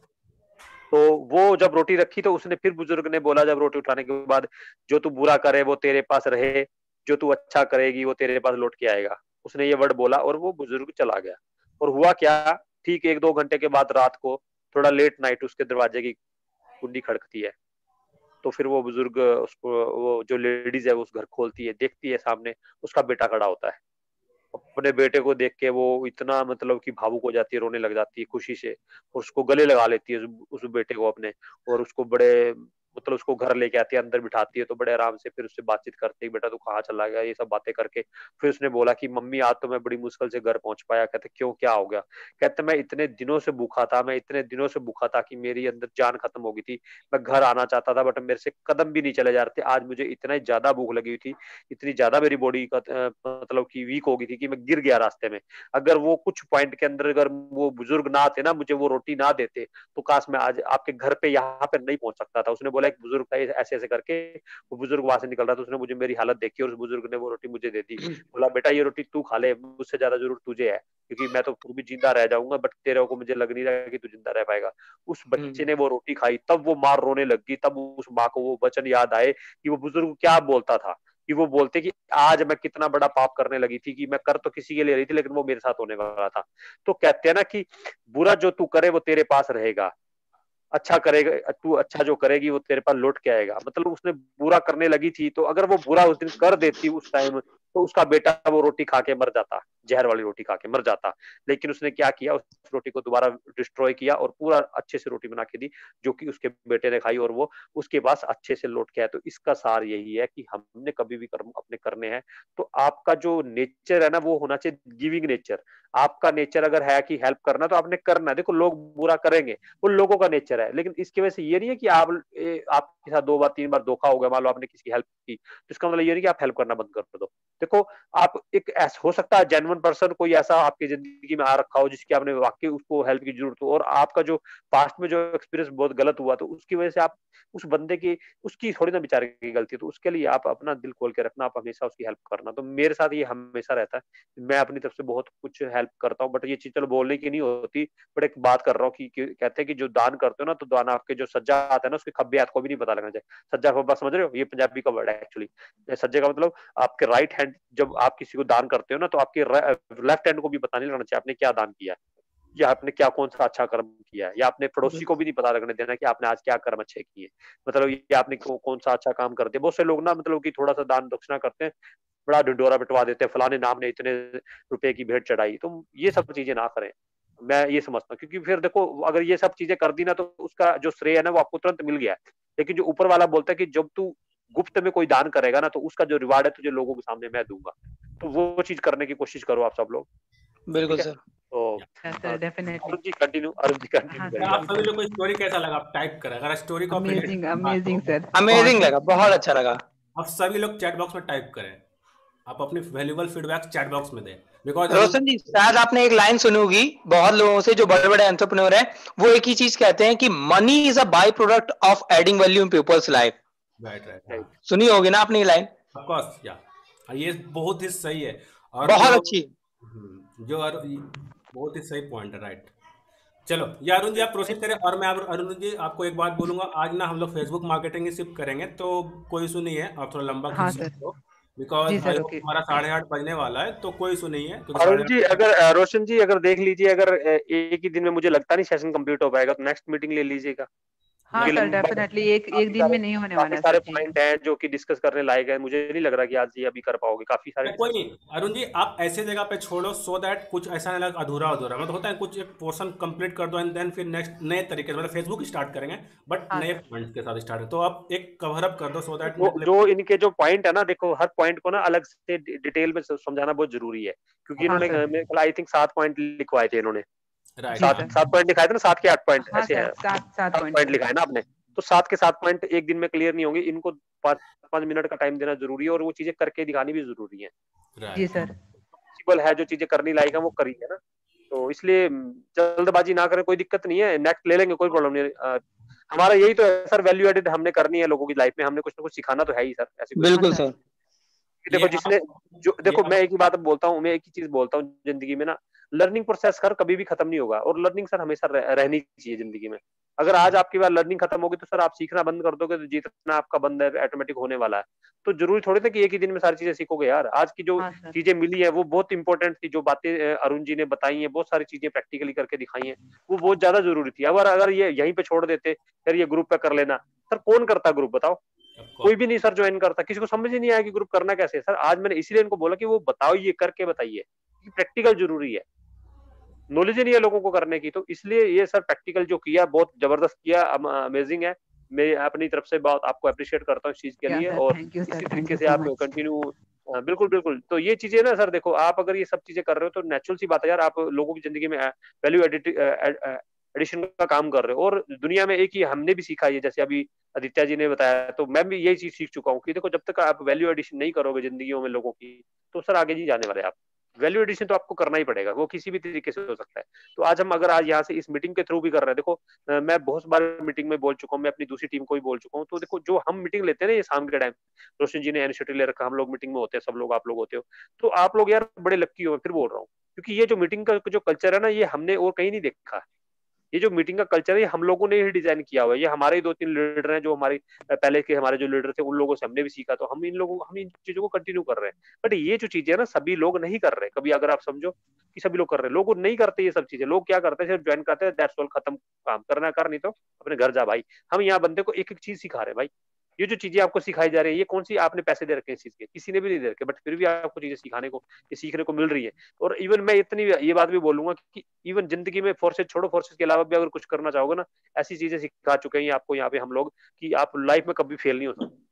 तो वो जब रोटी रखी तो उसने फिर बुजुर्ग ने बोला जब रोटी उठाने के बाद, जो तू बुरा करे वो तेरे पास रहे, जो तू अच्छा करेगी वो तेरे पास लौट के आएगा। उसने ये वर्ड बोला और वो बुजुर्ग चला गया। और हुआ क्या, ठीक एक दो घंटे के बाद रात को थोड़ा लेट नाइट उसके दरवाजे की कुंडी खड़कती है। तो फिर वो बुजुर्ग उसको, वो जो लेडीज है वो उस घर खोलती है, देखती है सामने उसका बेटा खड़ा होता है। अपने बेटे को देख के वो इतना मतलब कि भावुक हो जाती है, रोने लग जाती है खुशी से, और उसको गले लगा लेती है उस, उस बेटे को अपने, और उसको बड़े मतलब उसको घर लेके आती है, अंदर बिठाती है, तो बड़े आराम से फिर उससे बातचीत करते हैं, बेटा तू कहाँ चला गया, ये सब बातें करके फिर उसने बोला कि मम्मी आज तो मैं बड़ी मुश्किल से घर पहुंच पाया। कहते क्यों, क्या हो गया? कहते मैं इतने दिनों से भूखा था, मैं इतने दिनों से भूखा था कि मेरी अंदर जान खत्म हो गई थी। मैं घर आना चाहता था बट मेरे से कदम भी नहीं चले जा रहे थे। आज मुझे इतना ज्यादा भूख लगी हुई थी, इतनी ज्यादा मेरी बॉडी का मतलब की वीक हो गई थी कि मैं गिर गया रास्ते में। अगर वो कुछ पॉइंट के अंदर अगर वो बुजुर्ग ना आते ना, मुझे वो रोटी ना देते, तो काश मैं आज आपके घर पे यहाँ पे नहीं पहुंच सकता था। उसने बोला एक बुजुर्ग था, ऐसे ऐसे करके वो बुजुर्ग वहां से निकल रहा था, उसने मुझे मेरी हालत देखी और उस बुजुर्ग ने वो रोटी मुझे दे दी। बोला बेटा ये रोटी तू खा ले, मुझसे ज्यादा जरूरत तुझे है, क्योंकि मैं तो फिर भी जिंदा रह जाऊंगा बट तेरे को मुझे लग नहीं रहा कि तू जिंदा रह पाएगा। उस बच्चे ने वो रोटी खाई, तब वो मार रोने लगी, तब उस माँ को वो वचन याद आए कि वो बुजुर्ग क्या बोलता था, कि वो बोलते कि आज मैं कितना बड़ा पाप करने लगी थी, कि मैं कर तो किसी के लिए रही थी लेकिन वो मेरे साथ होने वाला था। तो कहते हैं ना कि बुरा जो तू करे वो तेरे पास रहेगा, अच्छा करेगा तू, अच्छा जो करेगी वो तेरे पास लौट के आएगा। मतलब उसने बुरा करने लगी थी, तो अगर वो बुरा उस दिन कर देती उस टाइम, तो उसका बेटा वो रोटी खा के मर जाता, जहर वाली रोटी खा के मर जाता। लेकिन उसने क्या किया, उस रोटी को दोबारा डिस्ट्रॉय किया और पूरा अच्छे से रोटी बना के दी, जो कि उसके बेटे ने खाई और वो उसके पास अच्छे से लौट के आया। तो इसका सार यही है कि हमने कभी भी कर्म अपने करने हैं, तो आपका जो नेचर है ना वो होना चाहिए गिविंग नेचर। आपका नेचर अगर है कि हेल्प करना, तो आपने करना है। देखो लोग बुरा करेंगे, वो लोगों का नेचर है, लेकिन इसकी वजह से ये नहीं है कि आप ए, आपके साथ दो बार तीन बार धोखा हो गया, मान लो आपने किसी की हेल्प की, तो इसका मतलब ये नहीं कि आप हेल्प करना बंद कर दो। देखो आप एक ऐसा हो सकता है जेन्युइन पर्सन कोई ऐसा आपकी जिंदगी में आ रखा हो जिसकी आपने वाकई उसको हेल्प की जरूरत हो, और आपका जो पास्ट में जो एक्सपीरियंस बहुत गलत हुआ, तो उसकी वजह से आप उस बंदे की, उसकी थोड़ी ना बेचारे की गलती, तो उसके लिए आप अपना दिल खोल के रखना, आप हमेशा उसकी हेल्प करना। तो मेरे साथ ये हमेशा रहता है, मैं अपनी तरफ से बहुत कुछ हेल्प करता हूँ, बट ये चीज चलो बोलने की नहीं होती, बट एक बात कर रहा हूँ कि, कि कहते हैं कि जो दान करते हो ना, तो दान आपके जो सज्जा आता है ना, उसके खब्बे हाथ को भी नहीं पता लगना चाहिए। सज्जा खब्बा समझ रहे हो, ये पंजाबी का वर्ड है एक्चुअली। सज्जे का मतलब आपके राइट हैंड, जब आप किसी को दान करते हो ना, तो आपके लेफ्ट हैंड को भी पता नहीं लगना चाहिए आपने क्या दान किया, या आपने क्या कौन सा अच्छा कर्म किया है, या आपने पड़ोसी को भी नहीं पता लगने देना कि आपने आज क्या कर्म अच्छे किए, मतलब ये आपने कौन सा अच्छा काम कर दिया। बहुत से लोग ना मतलब कि थोड़ा सा दान दक्षिणा करते हैं, बड़ा ढिंडोरा पिटवा देते हैं, फलाने नाम ने इतने रुपए की भेंट चढ़ाई। तो ये सब चीजें ना करें, मैं ये समझता हूँ, क्योंकि फिर देखो अगर ये सब चीजें कर दी ना, तो उसका जो श्रेय है ना वो आपको तुरंत मिल गया है। लेकिन जो ऊपर वाला बोलता है कि जब तू गुप्त में कोई दान करेगा ना, तो उसका जो रिवार्ड है तुझे लोगों के सामने मैं दूंगा। तो वो चीज करने की कोशिश करो आप सब लोग। बिल्कुल सर। तो definitely Arun ji continue, Arun ji continue. आप सभी लोग को स्टोरी कैसा लगा, आप टाइप करें, अगर स्टोरी को अमेजिंग अमेजिंग सर, अमेजिंग लगा, बहुत अच्छा लगा। आप सभी लोग चैट बॉक्स में टाइप करें, आप अपनी वैल्यूएबल फीडबैक चैट बॉक्स में दें। बिकॉज रोशन जी शायद आपने एक लाइन सुनी होगी, बहुत लोगों से जो बड़े बड़े एंटरप्रेन्योर हैं वो एक ही चीज कहते हैं कि money is a byproduct of adding value in people's life. Right right, सुनी होगी ना आपने ये लाइन? ऑफ कोर्स, या ये बहुत ही सही है, और बहुत जो, अच्छी जो और बहुत ही सही पॉइंट है, राइट। चलो या अरुण जी आप प्रोसीड करें, और मैं अब अरुण जी आपको एक बात बोलूंगा, आज ना हम लोग फेसबुक मार्केटिंग ही शिफ्ट करेंगे, तो कोई इशू नहीं है, आप थोड़ा लंबा हाँ खींच सर। सकते हो, बिकॉज जी आई सर। होप हमारा साढ़े आठ बजने वाला है, तो कोई इशू नहीं है, क्योंकि अरुण साढ़े जी, आठ अगर अ, रोशन जी अगर देख लीजिए, अगर अ, एक ही दिन में मुझे लगता नहीं सेशन कंप्लीट हो पाएगा, तो नेक्स्ट मीटिंग ले लीजिएगा, हाँ क्योंकि सर, लंबा डेफिनेटली एक एक काफी दिन सारे में नहीं होने वाला काफी है सारे सर जी। पॉइंट हैं जो कि डिस्कस करने लायक है। मुझे नहीं लग रहा कि आज ये अभी कर पाओगे, काफी सारे कोई डिस्कस। नहीं अरुण जी, आप ऐसे जगह पे छोड़ो सो दैट कुछ ऐसा नहीं लगा अधूरा अधूरा, मतलब होता है कुछ एक पोर्शन कंप्लीट कर दो एंड देन फिर नेक्स्ट नए तरीके से मतलब फेसबुक स्टार्ट करेंगे, बट हाँ नए सर। पॉइंट के साथ स्टार्ट, तो आप एक कवर अप कर दो सो दैट जो मतलब। जो इनके जो पॉइंट है ना, देखो हर पॉइंट को ना अलग से डिटेल में समझाना बहुत जरूरी है, क्योंकि हाँ इन्होंने सर। अ, मेरे ख्याल आई थिंक सात पॉइंट लिखवाए थे इन्होंने। राइट जी सात हाँ। सर। सात पॉइंट लिखाए थे ना, सात के आठ पॉइंट हाँ ऐसे सर, है। सात सात सात पॉइंट पॉइंट सर। लिखा है ना आपने, तो सात के सात पॉइंट एक दिन में क्लियर नहीं होंगे, इनको पाँच पाँच मिनट का टाइम देना जरूरी है, और वो चीजें करके दिखानी भी जरूरी है। जी राइट। सर। पॉसिबल है, जो चीजें करनी लायक है वो करी है ना, तो इसलिए हम्म, जल्दबाजी ना करें, कोई दिक्कत नहीं है, नेक्स्ट ले लेंगे, कोई प्रॉब्लम नहीं है। अ, हमारा यही तो है सर, वैल्यू एडेड हमने करनी है लोगों की लाइफ में, हमने कुछ ना कुछ सिखाना तो है ही सर, ऐसी कोई हाँ बिल्कुल सर। सर। कि ये देखो आप जिसने जो ये देखो, मैं आप एक ही बात बोलता हूँ, मैं एक ही चीज बोलता हूँ जिंदगी में ना, लर्निंग प्रोसेस सर कभी भी खत्म नहीं होगा, और लर्निंग सर हमेशा रह, रहनी चाहिए जिंदगी में। अगर आज आपकी बार लर्निंग खत्म होगी, तो सर आप सीखना बंद कर दोगे, तो जितना आपका बंद है ऑटोमेटिक होने वाला है। तो जरूरी थोड़ी था कि एक ही दिन में सारी चीजें सीखोगे यार। आज की जो हाँ सर। चीजें मिली है वो बहुत इंपॉर्टेंट थी, जो बातें अ, अरुण जी ने बताई हैं, बहुत सारी चीजें प्रैक्टिकली करके दिखाई हैं, वो बहुत ज्यादा जरूरी थी। अगर अगर ये यहीं पे छोड़ देते, फिर ये ग्रुप पे कर लेना, सर कौन करता ग्रुप बताओ? आपको कोई भी नहीं सर ज्वाइन करता, किसी को समझ ही नहीं आया कि ग्रुप करना कैसे है। सर आज मैंने इसलिए इनको बोला कि वो बताओ, ये करके बताइए, प्रैक्टिकल जरूरी है, नॉलेज ही नहीं है लोगों को करने की, तो इसलिए ये सर प्रैक्टिकल जो किया बहुत जबरदस्त किया, अमेजिंग है। मैं अपनी तरफ से बहुत आपको अप्रिशिएट करता हूँ इस चीज के या लिए, सर, और थैंक यू सर, इसी थैंक तरीके यू से सो आप मच। कंटिन्यू। बिल्कुल बिल्कुल, तो ये चीजें ना सर, देखो आप अगर ये सब चीजें कर रहे हो, तो नेचुरल सी बात है यार, आप लोगों की जिंदगी में वैल्यू एडिशन का काम कर रहे हो। और दुनिया में एक ही हमने भी सीखा है, जैसे अभी आदित्य जी ने बताया, तो मैं भी यही चीज सीख चुका हूँ कि देखो, जब तक आप वैल्यू एडिशन नहीं करोगे जिंदगी में लोगों की, तो सर आगे नहीं जाने वाले आप। वैल्यू एडिशन तो आपको करना ही पड़ेगा, वो किसी भी तरीके से हो सकता है। तो आज हम अगर आज यहाँ से इस मीटिंग के थ्रू भी कर रहे हैं, देखो अ, मैं बहुत बार मीटिंग में बोल चुका हूँ, मैं अपनी दूसरी टीम को भी बोल चुका हूँ, तो देखो जो हम मीटिंग लेते हैं ना ये शाम के टाइम, रोशन जी ने इनिशिएटिव ले रखा, हम लोग मीटिंग में होते हैं, सब लोग आप लोग होते हो, तो आप लोग यार बड़े लक्की हो, फिर बोल रहा हूँ, क्योंकि ये जो मीटिंग का जो कल्चर है ना, ये हमने और कहीं नहीं देखा है। ये जो मीटिंग का कल्चर है, ये हम लोगों ने ही डिजाइन किया हुआ है। ये हमारे ही दो तीन लीडर हैं, जो हमारे पहले के हमारे जो लीडर थे, उन लोगों से हमने भी सीखा, तो हम इन लोगों हम इन चीजों को कंटिन्यू कर रहे हैं। बट ये जो चीजें है ना, सभी लोग नहीं कर रहे। कभी अगर आप समझो कि सभी लोग कर रहे हैं, लोग नहीं करते ये सब चीजें। लोग क्या करते हैं, सिर्फ ज्वाइन करते हैं, दैट्स ऑल, खत्म, काम करना कर, नहीं तो अपने घर जा भाई। हम यहाँ बंदे को एक एक चीज सिखा रहे हैं भाई। ये जो चीजें आपको सिखाई जा रही है, ये कौन सी आपने पैसे दे रखे हैं इस चीज के? किसी ने भी नहीं दे रखे, बट फिर भी आपको चीजें सिखाने को, ये सीखने को मिल रही है। और इवन मैं इतनी ये बात भी बोलूंगा कि इवन जिंदगी में फोर्सेज छोड़ो, फोर्सेज के अलावा भी अगर कुछ करना चाहोगे ना, ऐसी चीजें सिखा चुके हैं आपको यहाँ पे हम लोग, कि आप लाइफ में कभी फेल नहीं हो सकते।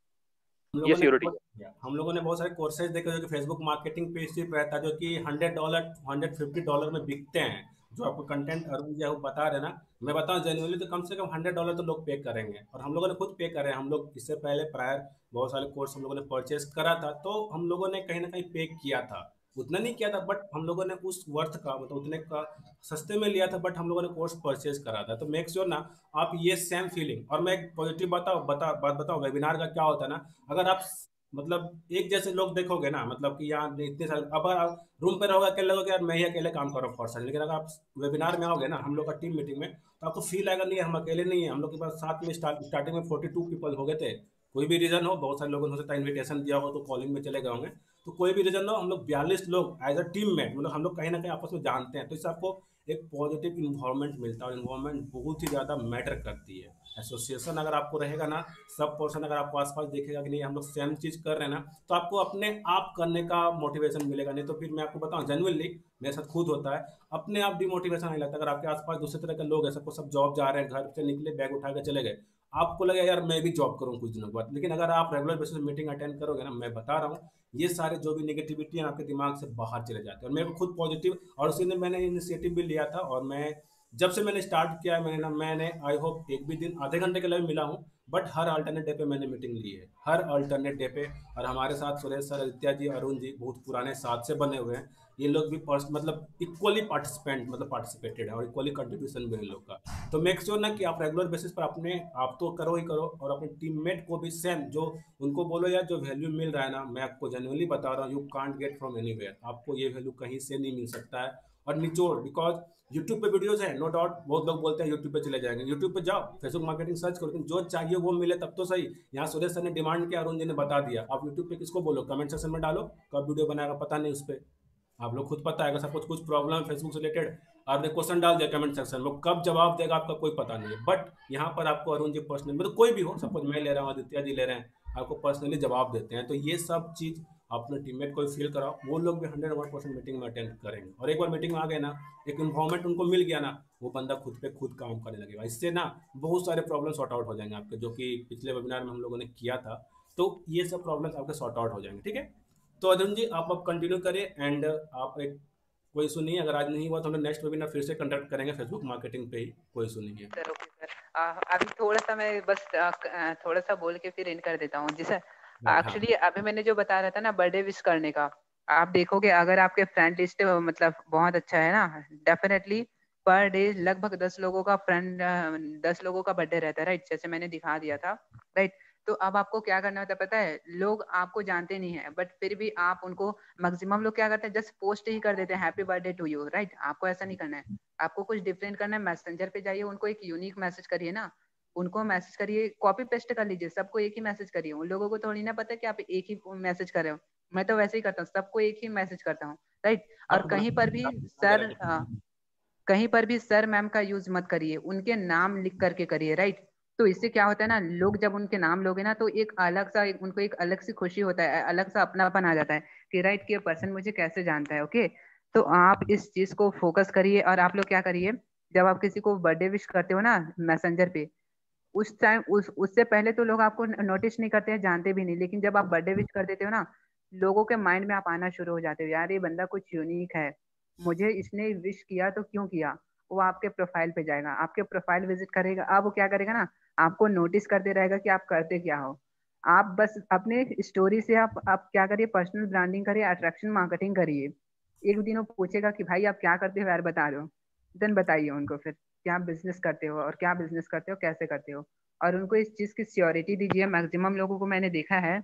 हम ये लोगों ने सियोरिटी बहुत हम लोगों ने बहुत सारे कोर्सेज देखे जो कि फेसबुक मार्केटिंग पे सिर्फ रहता है, जो कि hundred dollar hundred fifty dollar में बिकते हैं, जो आपको कंटेंट अरुण जी आपको बता रहे ना, मैं बताऊं जेन्युइनली तो कम से कम हंड्रेड डॉलर तो लोग पे करेंगे, और हम लोगों ने खुद पे करे हैं। हम लोग इससे पहले प्रायर बहुत सारे कोर्स हम लोगों ने परचेस करा था, तो हम लोगों ने कहीं ना कहीं पे किया था, उतना नहीं किया था, बट हम लोगों ने उस वर्थ का मतलब उतने का सस्ते में लिया था, बट हम लोगों ने कोर्स परचेज करा था। तो मेक श्योर ना आप ये सेम फीलिंग, और मैं एक पॉजिटिव बताओ बता बात बताऊं, वेबिनार का क्या होता है ना, अगर आप मतलब एक जैसे लोग देखोगे ना, मतलब कि यहाँ इतने सारे, अब आप रूम पे रहोगे अकेले लोगे यार, मैं ही अकेले काम कर रहा हूँ फॉर, लेकिन अगर आप वेबिनार में आओगे ना हम लोग का टीम मीटिंग में, तो आपको फील आएगा नहीं हम अकेले नहीं है, हम लोग के पास साथ में स्टार्ट स्टार्टिंग में फोर्टी टू पीपल हो गए थे। कोई भी रीजन हो, बहुत सारे लोगों ने हो सकता है इन्विटेशन दिया हो तो कॉलिंग में चले गए होंगे, तो कोई भी रीजन हो, हम लोग बयालीस लोग एज अ टीम में, मतलब हम लोग कहीं ना कहीं आपस में जानते हैं, तो इससे आपको एक पॉजिटिव इन्वायरमेंट मिलता है, और इन्वायरमेंट बहुत ही ज़्यादा मैटर करती है। एसोसिएशन अगर आपको रहेगा ना, सब पर्सन अगर आपको आसपास देखेगा कि नहीं हम लोग सेम चीज़ कर रहे हैं ना, तो आपको अपने आप करने का मोटिवेशन मिलेगा। नहीं तो फिर मैं आपको बताऊं जेन्युइनली मेरे साथ खुद होता है, अपने आप डिमोटिवेशन नहीं लगता। अगर आपके आसपास दूसरे तरह के लोग हैं, सबको सब जॉब जा रहे हैं, घर से निकले बैग उठा के चले गए, आपको लगे यार मैं भी जॉब करूँ कुछ दिनों के बाद, लेकिन अगर आप रेगुलर बेसिस मीटिंग अटेंड करोगे ना, मैं बता रहा हूँ ये सारे जो भी नेगेटिविटी है आपके दिमाग से बाहर चले जाते हैं। और मेरे को खुद पॉजिटिव, और उसी ने मैंने इनिशिएटिव भी लिया था, और मैं जब से मैंने स्टार्ट किया है, मैंने ना मैंने आई होप एक भी दिन आधे घंटे के लिए मिला हूँ, बट हर अल्टरनेट डे पे मैंने मीटिंग ली है, हर अल्टरनेट डे पे। और हमारे साथ सुरेश सर, आदित्य जी, अरुण जी बहुत पुराने साथ से बने हुए हैं, ये लोग भी पर्स मतलब इक्वली पार्टिसिपेंट मतलब पार्टिसिपेटेड है, और इक्वली कंट्रीब्यूशन भी है इन लोग का। तो मेक श्योर ना कि आप रेगुलर बेसिस पर अपने आप तो करो ही करो, और अपने टीममेट को भी सेम, जो उनको बोलो यार जो वैल्यू मिल रहा है ना, मैं आपको जेन्युइनली बता रहा हूँ, you can't get from anywhere, आपको ये वैल्यू कहीं से नहीं मिल सकता है। और निचोड़। बिकॉज यूट्यूब पे वीडियोस है, नो डाउट बहुत लोग बोलते हैं यूट्यूब पे चले जाएंगे, यूट्यूब पे जाओ, फेसबुक मार्केटिंग सर्च करो, लेकिन जो चाहिए वो मिले तब तो सही। यहाँ सुरेश सर ने डिमांड किया, अरुण जी ने बता दिया, आप यूट्यूब पे किसको बोलो, कमेंट सेक्शन में डालो, कब वीडियो बनाएगा पता नहीं, उस पर आप लोग खुद पता है। अगर सपोज कुछ प्रॉब्लम है फेसबुक से रिलेटेड, आपने क्वेश्चन डाल दिया कमेंट सेक्शन में, कब जवाब देगा आपका कोई पता नहीं है। बट यहाँ पर आपको अरुण जी पर्सनली, मतलब कोई भी हो, सपोज मैं ले रहा हूँ, आदित्य जी ले रहे हैं, आपको पर्सनली जवाब देते हैं। तो ये सब चीज़ अपने टीममेट को फील कराओ, वो लोग भी हंड्रेड वन परसेंट मीटिंग में अटेंड करेंगे। और एक बार मीटिंग में आ गए ना, एक इन्फॉर्मेट उनको मिल गया ना, वो बंदा खुद पे खुद काम करने लगेगा। इससे ना बहुत सारे प्रॉब्लम सॉर्ट आउट हो जाएंगे आपके, जो कि पिछले वेबिनार में हम लोगों ने किया था। तो ये सब प्रॉब्लम्स आपके सॉर्ट आउट हो जाएंगे, ठीक है। तो अरुण जी आप अब कंटिन्यू करिए, एंड आप एक कोई इशू नहीं है, अगर आज नहीं हुआ तो हम नेक्स्ट वेबिनार फिर से कंडक्ट करेंगे फेसबुक मार्केटिंग पे ही, कोई इशू नहीं है। सर ओके सर, आ, अभी थोड़ा सा मैं बस आ, आ, थोड़ा सा बोल के फिर इन कर देता हूँ जी सर। एक्चुअली अभी मैंने जो बता रहा था ना बर्थडे विश करने का, आप देखोगे अगर आपके फ्रेंड लिस्ट मतलब बहुत अच्छा है ना, डेफिनेटली पर डे लगभग दस लोगों का फ्रेंड दस लोगों का बर्थडे रहता है, राइट, जैसे मैंने दिखा दिया था, राइट। तो अब आपको क्या करना होता है पता है, लोग आपको जानते नहीं है बट फिर भी आप उनको, मैक्सिमम लोग क्या करते हैं जस्ट पोस्ट ही कर देते हैं happy birthday to you, right. आपको ऐसा नहीं करना है, आपको कुछ डिफरेंट करना है। मैसेंजर पे जाइए, उनको एक यूनिक मैसेज करिए ना, उनको मैसेज करिए, कॉपी पेस्ट कर लीजिए, सबको एक ही मैसेज करिए। उन लोगों को थोड़ी ना पता है कि आप एक ही मैसेज कर रहे हो, मैं तो वैसे ही करता हूँ, सबको एक ही मैसेज करता हूँ, राइट। और कहीं पर भी सर कहीं पर भी सर मैम का यूज मत करिए, उनके नाम लिख करके करिए, राइट। तो इससे क्या होता है ना, लोग जब उनके नाम लोगे ना तो एक अलग सा एक, उनको एक अलग सी खुशी होता है, अलग सा अपनापन आ जाता है कि राइट कि ये पर्सन मुझे कैसे जानता है, ओके। तो आप इस चीज को फोकस करिए। और आप लोग क्या करिए, जब आप किसी को बर्थडे विश करते हो ना मैसेंजर पे, उस टाइम उस उससे पहले तो लोग आपको नोटिस नहीं करते हैं, जानते भी नहीं, लेकिन जब आप बर्थडे विश कर देते हो ना, लोगों के माइंड में आप आना शुरू हो जाते हो, यार ये बंदा कुछ यूनिक है, मुझे इसने विश किया तो क्यों किया। वो आपके प्रोफाइल पे जाएगा, आपके प्रोफाइल विजिट करेगा, अब वो क्या करेगा ना, आपको नोटिस करते रहेगा कि आप करते क्या हो। आप बस अपने स्टोरी से आप आप क्या करिए, पर्सनल ब्रांडिंग करिए, अट्रैक्शन मार्केटिंग करिए। एक दिन वो पूछेगा कि भाई आप क्या करते हो यार, बता दो, देन बताइए उनको फिर क्या बिजनेस करते हो और क्या बिजनेस करते हो, कैसे करते हो, और उनको इस चीज की श्योरिटी दीजिए। मैक्सिमम लोगों को मैंने देखा है,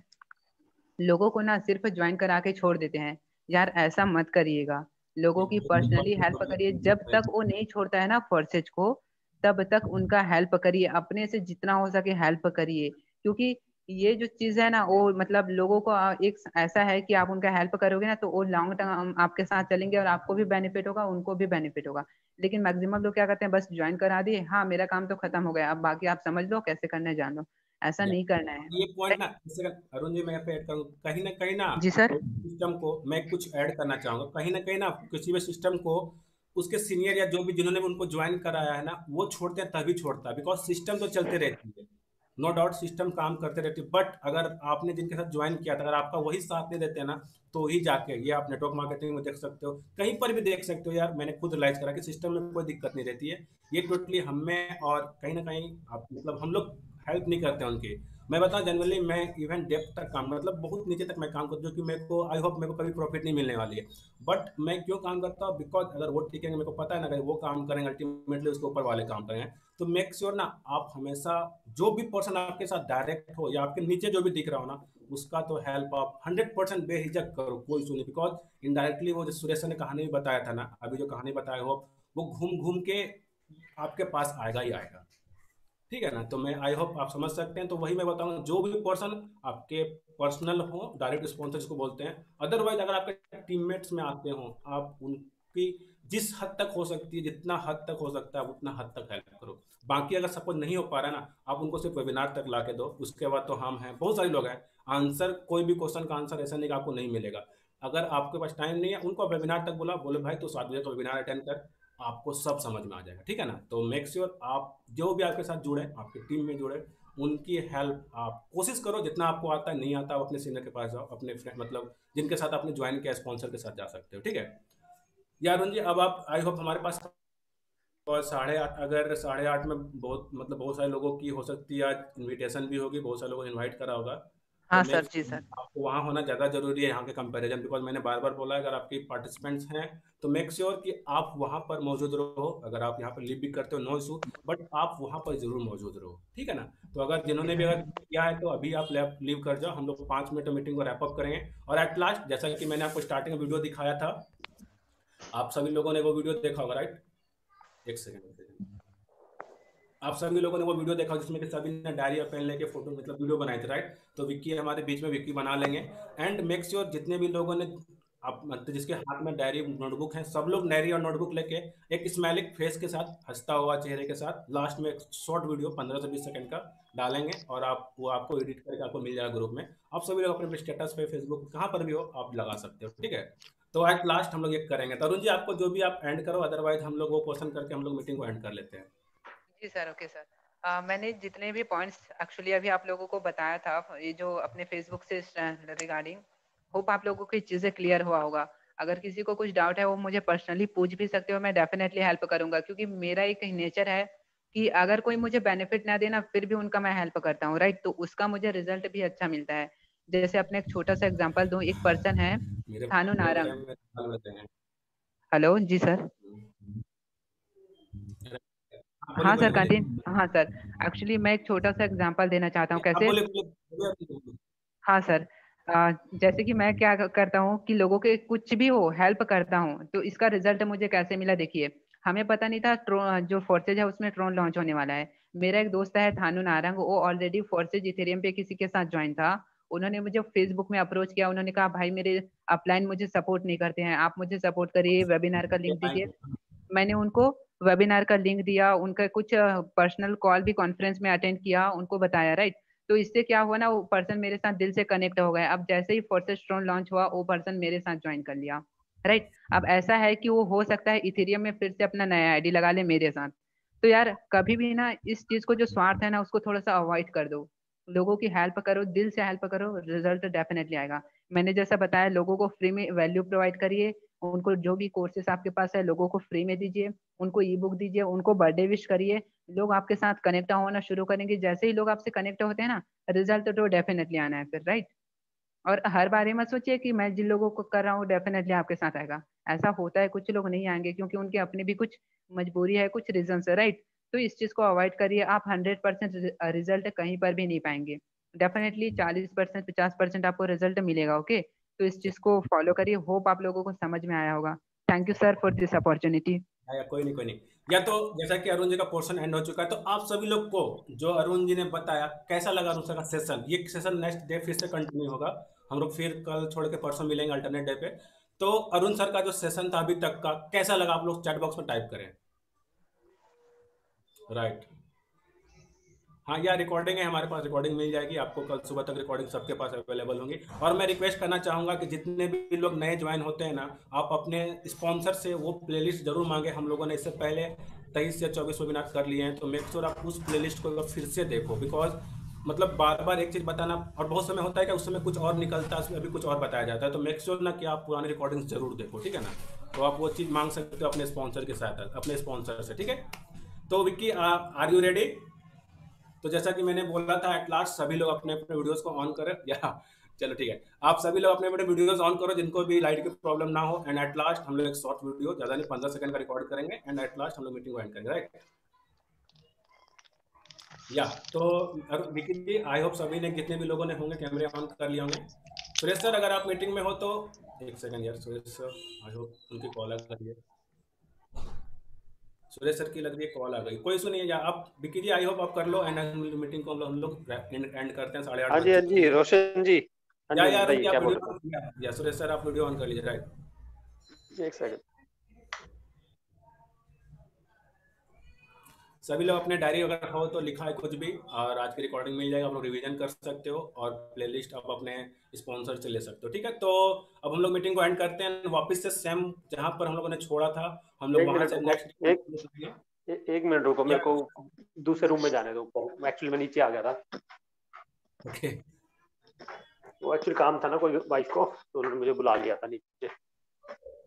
लोगों को ना सिर्फ ज्वाइन करा के छोड़ देते हैं, यार ऐसा मत करिएगा, लोगों की पर्सनली हेल्प करिए। जब तक वो नहीं छोड़ता है ना फोर्सेज को, तब तक उनका हेल्प करिए, अपने से जितना हो सके हेल्प करिए। क्योंकि ये जो चीज है ना, वो मतलब लोगों को एक ऐसा है कि आप उनका हेल्प करोगे ना तो वो लॉन्ग टर्म आपके साथ चलेंगे और आपको भी बेनिफिट होगा, उनको भी बेनिफिट होगा। लेकिन मैक्सिमम लोग क्या करते हैं, बस ज्वाइन करा दिए, हाँ मेरा काम तो खत्म हो गया, अब बाकी आप समझ लो कैसे करना है जान लो, ऐसा नहीं करना है। ये पॉइंट ना, जैसे अरुण जी मैं यहाँ पे ऐड करूँ, कहीं ना कहीं ना जी सर। सिस्टम को मैं कुछ ऐड करना चाहूंगा, कहीं ना कहीं ना किसी भी सिस्टम को उसके सीनियर या जो भी जिन्होंने उनको ज्वाइन कराया है ना, वो छोड़ते हैं तभी छोड़ता है, बिकॉज सिस्टम तो चलते रहती है, नो डाउट सिस्टम काम करते रहती है। बट अगर आपने जिनके साथ ज्वाइन किया था, अगर आपका वही साथ नहीं देते हैं ना, तो ही जाके, ये आप नेटवर्क मार्केटिंग में देख सकते हो, कहीं पर भी देख सकते हो, यार मैंने खुद रियलाइज करा कि सिस्टम में कोई दिक्कत नहीं रहती है, ये टोटली हमें और कहीं ना कहीं आप मतलब हम लोग हेल्प नहीं करते हैं उनकी। मैं बताऊं जनरली मैं इवन डेप्थ तक काम, मतलब बहुत नीचे तक मैं काम करता हूँ, जो कि मेरे को आई होप मेरे को कभी प्रॉफिट नहीं मिलने वाली है। बट मैं क्यों काम करता हूँ, बिकॉज अगर वो टिकेंगे, मेरे को पता है ना, अगर वो काम करेंगे अल्टीमेटली उसके ऊपर वाले काम करेंगे। तो मेक श्योर ना आप हमेशा जो भी पर्सन आपके साथ डायरेक्ट हो या आपके नीचे जो भी दिख रहा हो ना, उसका तो हेल्प आप हंड्रेड परसेंट बेहिचक करो, कोई सुनी। बिकॉज इनडायरेक्टली वो जो सुरेश ने कहानी भी बताया था ना, अभी जो कहानी बताया हो, वो घूम घूम के आपके पास आएगा ही आएगा, ठीक है ना। तो मैं आई होप आप समझ सकते हैं। तो वही मैं बताऊंगा, जो भी पर्सन आपके पर्सनल हो, डायरेक्ट स्पॉन्सर जिसको बोलते हैं, अदरवाइज अगर आपके टीममेट्स में आते हो, आप उनकी जिस हद तक हो सकती है, जितना हद तक हो सकता है उतना हद तक हेल्प करो। बाकी अगर सपोज नहीं हो पा रहा है ना, आप उनको सिर्फ वेबिनार तक ला के दो, उसके बाद तो हम हैं, बहुत सारे लोग हैं, आंसर कोई भी क्वेश्चन का आंसर ऐसा नहीं कि आपको नहीं मिलेगा। अगर आपके पास टाइम नहीं है, उनको वेबिनार तक बोला, बोले भाई तो सात बजे तो वेबिनार अटेंड कर, आपको सब समझ में आ जाएगा, ठीक है ना। तो मेक श्योर आप जो भी आपके साथ जुड़े, आपकी टीम में जुड़े, उनकी हेल्प आप कोशिश करो, जितना आपको आता है, नहीं आता आप अपने सीनियर के पास जाओ, अपने फ्रेंड मतलब जिनके साथ आपने ज्वाइन किया स्पॉन्सर के साथ जा सकते हो, ठीक है यार। अरुण जी अब आप आई होप हमारे पास और साढ़े आठ, अगर साढ़े आठ में बहुत मतलब बहुत सारे लोगों की हो सकती है आज इनविटेशन भी होगी, बहुत सारे लोगों को इनवाइट करा होगा, तो हाँ मैं सर, जी सर। आपको वहाँ होना ज़्यादा जरूरी है यहाँ के कंपैरिजन, बिकॉज मैंने बार बार बोला है, अगर आपके पार्टिसिपेंट्स हैं तो मेक श्योर कि आप वहाँ पर मौजूद रहो। अगर आप यहाँ पर लीव भी करते हो नो इशू, बट आप वहाँ पर जरूर मौजूद रहो, ठीक है ना। तो अगर जिन्होंने भी अगर किया है तो अभी आप लीव कर जाओ, हम लोग पाँच मिनट मीटिंग को रैप अप करेंगे। और एट लास्ट, जैसा कि मैंने आपको स्टार्टिंग में वीडियो दिखाया था, आप सभी लोगों ने वो वीडियो देखा होगा, राइट? एक सेकंड, आप सभी लोगों ने वो वीडियो देखा जिसमें कि सभी ने डायरी और पेन लेके फोटो मतलब वीडियो बनाए थे, राइट? तो विक्की हमारे बीच में, विक्की बना लेंगे। एंड मेक श्योर जितने भी लोगों ने आप मतलब जिसके हाथ में डायरी नोटबुक है, सब लोग डायरी और नोटबुक लेके एक स्माइलिंग फेस के साथ, हंसता हुआ चेहरे के साथ लास्ट में एक शॉर्ट वीडियो पंद्रह से बीस सेकंड का डालेंगे और आप वो आपको एडिट करके आपको मिल जाएगा ग्रुप में। आप सभी लोग अपने स्टेटस पे, फेसबुक, कहाँ पर भी हो आप लगा सकते हो, ठीक है? तो एट लास्ट हम लोग ये करेंगे। तरुण जी आपको जो भी आप एंड करो, अदरवाइज हम लोग वो क्वेश्चन करके हम लोग मीटिंग को एंड कर लेते हैं। जी सर, ओके सर। आ, मैंने जितने भी पॉइंट्स एक्चुअली अभी आप लोगों को बताया था, ये जो अपने फेसबुक से रिगार्डिंग, होप आप लोगों को चीज़ें क्लियर हुआ होगा। अगर किसी को कुछ डाउट है वो मुझे पर्सनली पूछ भी सकते हो, मैं डेफिनेटली हेल्प करूंगा, क्योंकि मेरा एक नेचर है कि अगर कोई मुझे बेनिफिट ना देना फिर भी उनका मैं हेल्प करता हूँ, राइट? तो उसका मुझे रिजल्ट भी अच्छा मिलता है। जैसे अपने एक छोटा सा एग्जांपल दूं, एक पर्सन है मेरे थानू नारंग। प्रोग्राम में डाल देते हैं। हेलो जी सर। बोलिए हाँ सर, बोलिए बोलिए कंटिन्यू। हाँ सर, एक्चुअली मैं एक छोटा सा एग्जांपल देना चाहता हूँ। आप कैसे? बोलिए बोलिए। हाँ सर। अ, जैसे कि मैं क्या करता हूँ कि लोगों के कुछ भी हो हेल्प करता हूँ, तो इसका रिजल्ट मुझे कैसे मिला देखिए। हमें पता नहीं था ट्रो- जो फोर्सेज है उसमें ट्रोन लॉन्च होने वाला है। मेरा एक दोस्त है थानू नारंग, वो ऑलरेडी फोर्सेज इथेरियम पे किसी के साथ ज्वाइन था। उन्होंने मुझे फेसबुक में अप्रोच किया, उन्होंने कहा भाई मेरे अपलाइन मुझे सपोर्ट नहीं करते हैं, आप मुझे सपोर्ट करिए, वेबिनार का लिंक दीजिए। मैंने उनको वेबिनार का लिंक दिया, उनका कुछ पर्सनल कॉल भी कॉन्फ्रेंस में अटेंड किया, उनको बताया, राइट? तो इससे क्या हुआ ना, वो पर्सन मेरे साथ दिल से कनेक्ट हो गया। अब जैसे ही फोर्सेस स्ट्रोन लॉन्च हुआ, वो पर्सन मेरे साथ ज्वाइन कर लिया, राइट? अब ऐसा है कि वो हो सकता है इथेरियम में फिर से अपना नया आईडी लगा ले मेरे साथ। तो यार कभी भी ना इस चीज को, जो स्वार्थ है ना, उसको थोड़ा सा अवॉइड कर दो। लोगों की हेल्प करो, दिल से हेल्प करो, रिजल्ट डेफिनेटली आएगा। मैंने जैसा बताया, लोगों को फ्री में वैल्यू प्रोवाइड करिए। उनको जो भी कोर्सेस आपके पास है लोगों को फ्री में दीजिए, उनको ई बुक दीजिए, उनको बर्थडे विश करिए। लोग आपके साथ कनेक्ट होना शुरू करेंगे। जैसे ही लोग आपसे कनेक्ट होते हैं ना, रिजल्ट तो डेफिनेटली आना है फिर, राइट? और हर बार ये मत सोचिए कि मैं जिन लोगों को कर रहा हूँ डेफिनेटली आपके साथ आएगा। ऐसा होता है, कुछ लोग नहीं आएंगे क्योंकि उनकी अपनी भी कुछ मजबूरी है, कुछ रीजन है, राइट? तो इस चीज को अवॉइड करिए। आप हंड्रेड परसेंट रिजल्ट कहीं पर भी नहीं पाएंगे। डेफिनेटली चालीस परसेंट पचास परसेंट आपको रिजल्ट मिलेगा, ओके? तो इस चीज को फॉलो करिए। होप आप लोगों को समझ में आया होगा। Thank you sir for this opportunity. या कोई नहीं कोई नहीं। या तो जैसा कि अरुण जी का पोर्शन एंड हो चुका है, तो आप सभी लोग को जो अरुण जी ने बताया कैसा लगा अरुण सर का सेशन? ये सेशन नेक्स्ट डे फिर से कंटिन्यू होगा। हम लोग फिर कल छोड़ के परसों मिलेंगे अल्टरनेट डे पे। तो अरुण सर का जो सेशन था अभी तक का कैसा लगा, आप लोग चैट बॉक्स में टाइप करें। राइट, हाँ यार, रिकॉर्डिंग है हमारे पास, रिकॉर्डिंग मिल जाएगी आपको। कल सुबह तक रिकॉर्डिंग सबके पास अवेलेबल होंगी। और मैं रिक्वेस्ट करना चाहूँगा कि जितने भी लोग नए ज्वाइन होते हैं ना, आप अपने स्पॉन्सर से वो प्लेलिस्ट जरूर मांगे। हम लोगों ने इससे पहले तेईस या चौबीस वेबिनार कर लिए हैं, तो मेक श्योर आप उस प्लेलिस्ट को एक बार फिर से देखो। बिकॉज मतलब बार बार एक चीज़ बताना, और बहुत समय होता है कि उस समय कुछ और निकलता है, उसमें अभी कुछ और बताया जाता है। तो मेक श्योर ना कि आप पुरानी रिकॉर्डिंग्स जरूर देखो, ठीक है ना? तो आप वो चीज़ मांग सकते हो अपने स्पॉन्सर के साथ, अपने स्पॉन्सर से, ठीक है? तो विक्की, आर यू रेडी? तो जैसा कि मैंने बोला था, एट लास्ट सभी लोग अपने अपने वीडियोस को ऑन करें। या चलो ठीक है, आप सभी लोग अपने अपने वीडियोस ऑन करो जिनको भी लाइट की प्रॉब्लम ना हो। एंड एट लास्ट हम लोग एक शॉर्ट वीडियो, ज्यादा नहीं, पंद्रह सेकंड का रिकॉर्ड करेंगे। एंड एट लास्ट हम लोग मीटिंग को एंड करेंगे, राइट? या तो विकी जी, आई होप सभी ने, जितने भी लोगों ने होंगे, कैमरे ऑन कर लिए होंगे। सुरेश सर अगर आप मीटिंग में हो तो एक सेकंड यार, सुरेश सर आई होप उनकी कॉल आ गई है। सुरेश सर की लग रही है कॉल आ गई, कोई सुनिए। या आप विकी जी, आई होप आप कर लो। एंड मीटिंग को हम लोग एंड करते हैं, साढ़े आठ हाँ जी, बज हाँ चुकी जी, है। रोशन जी। हाँ या जी, हाँ जी, यार बताइए उनकी क्या आप बोल वीडियो, रहे या, या सुरेश सर आप वीडियो ऑन कर लीजिए, राइट? थे? एक सेकंड। सभी लोग अपने डायरी अगर हो तो लिखा है कुछ भी, और आज की रिकॉर्डिंग मिल जाएगा, आप लोग रिवीजन कर सकते हो और प्लेलिस्ट आप अपने स्पॉन्सर से ले सकते हो, ठीक है? तो अब हम लोग मीटिंग को एंड करते हैं। वापस से सेम जहां पर हम लोगों ने छोड़ा था, हम लोग एक वहां मिनट से रुको, नेक्स्ट। एक ए- एक मिनट रुको, मेरे को दूसरे रूम में जाने दो। एक्चुअली मैं नीचे आ गया था, ओके, वो एक्चुअली काम था ना कोई वाइफ को, तो उन्होंने मुझे बुला लिया था नीचे।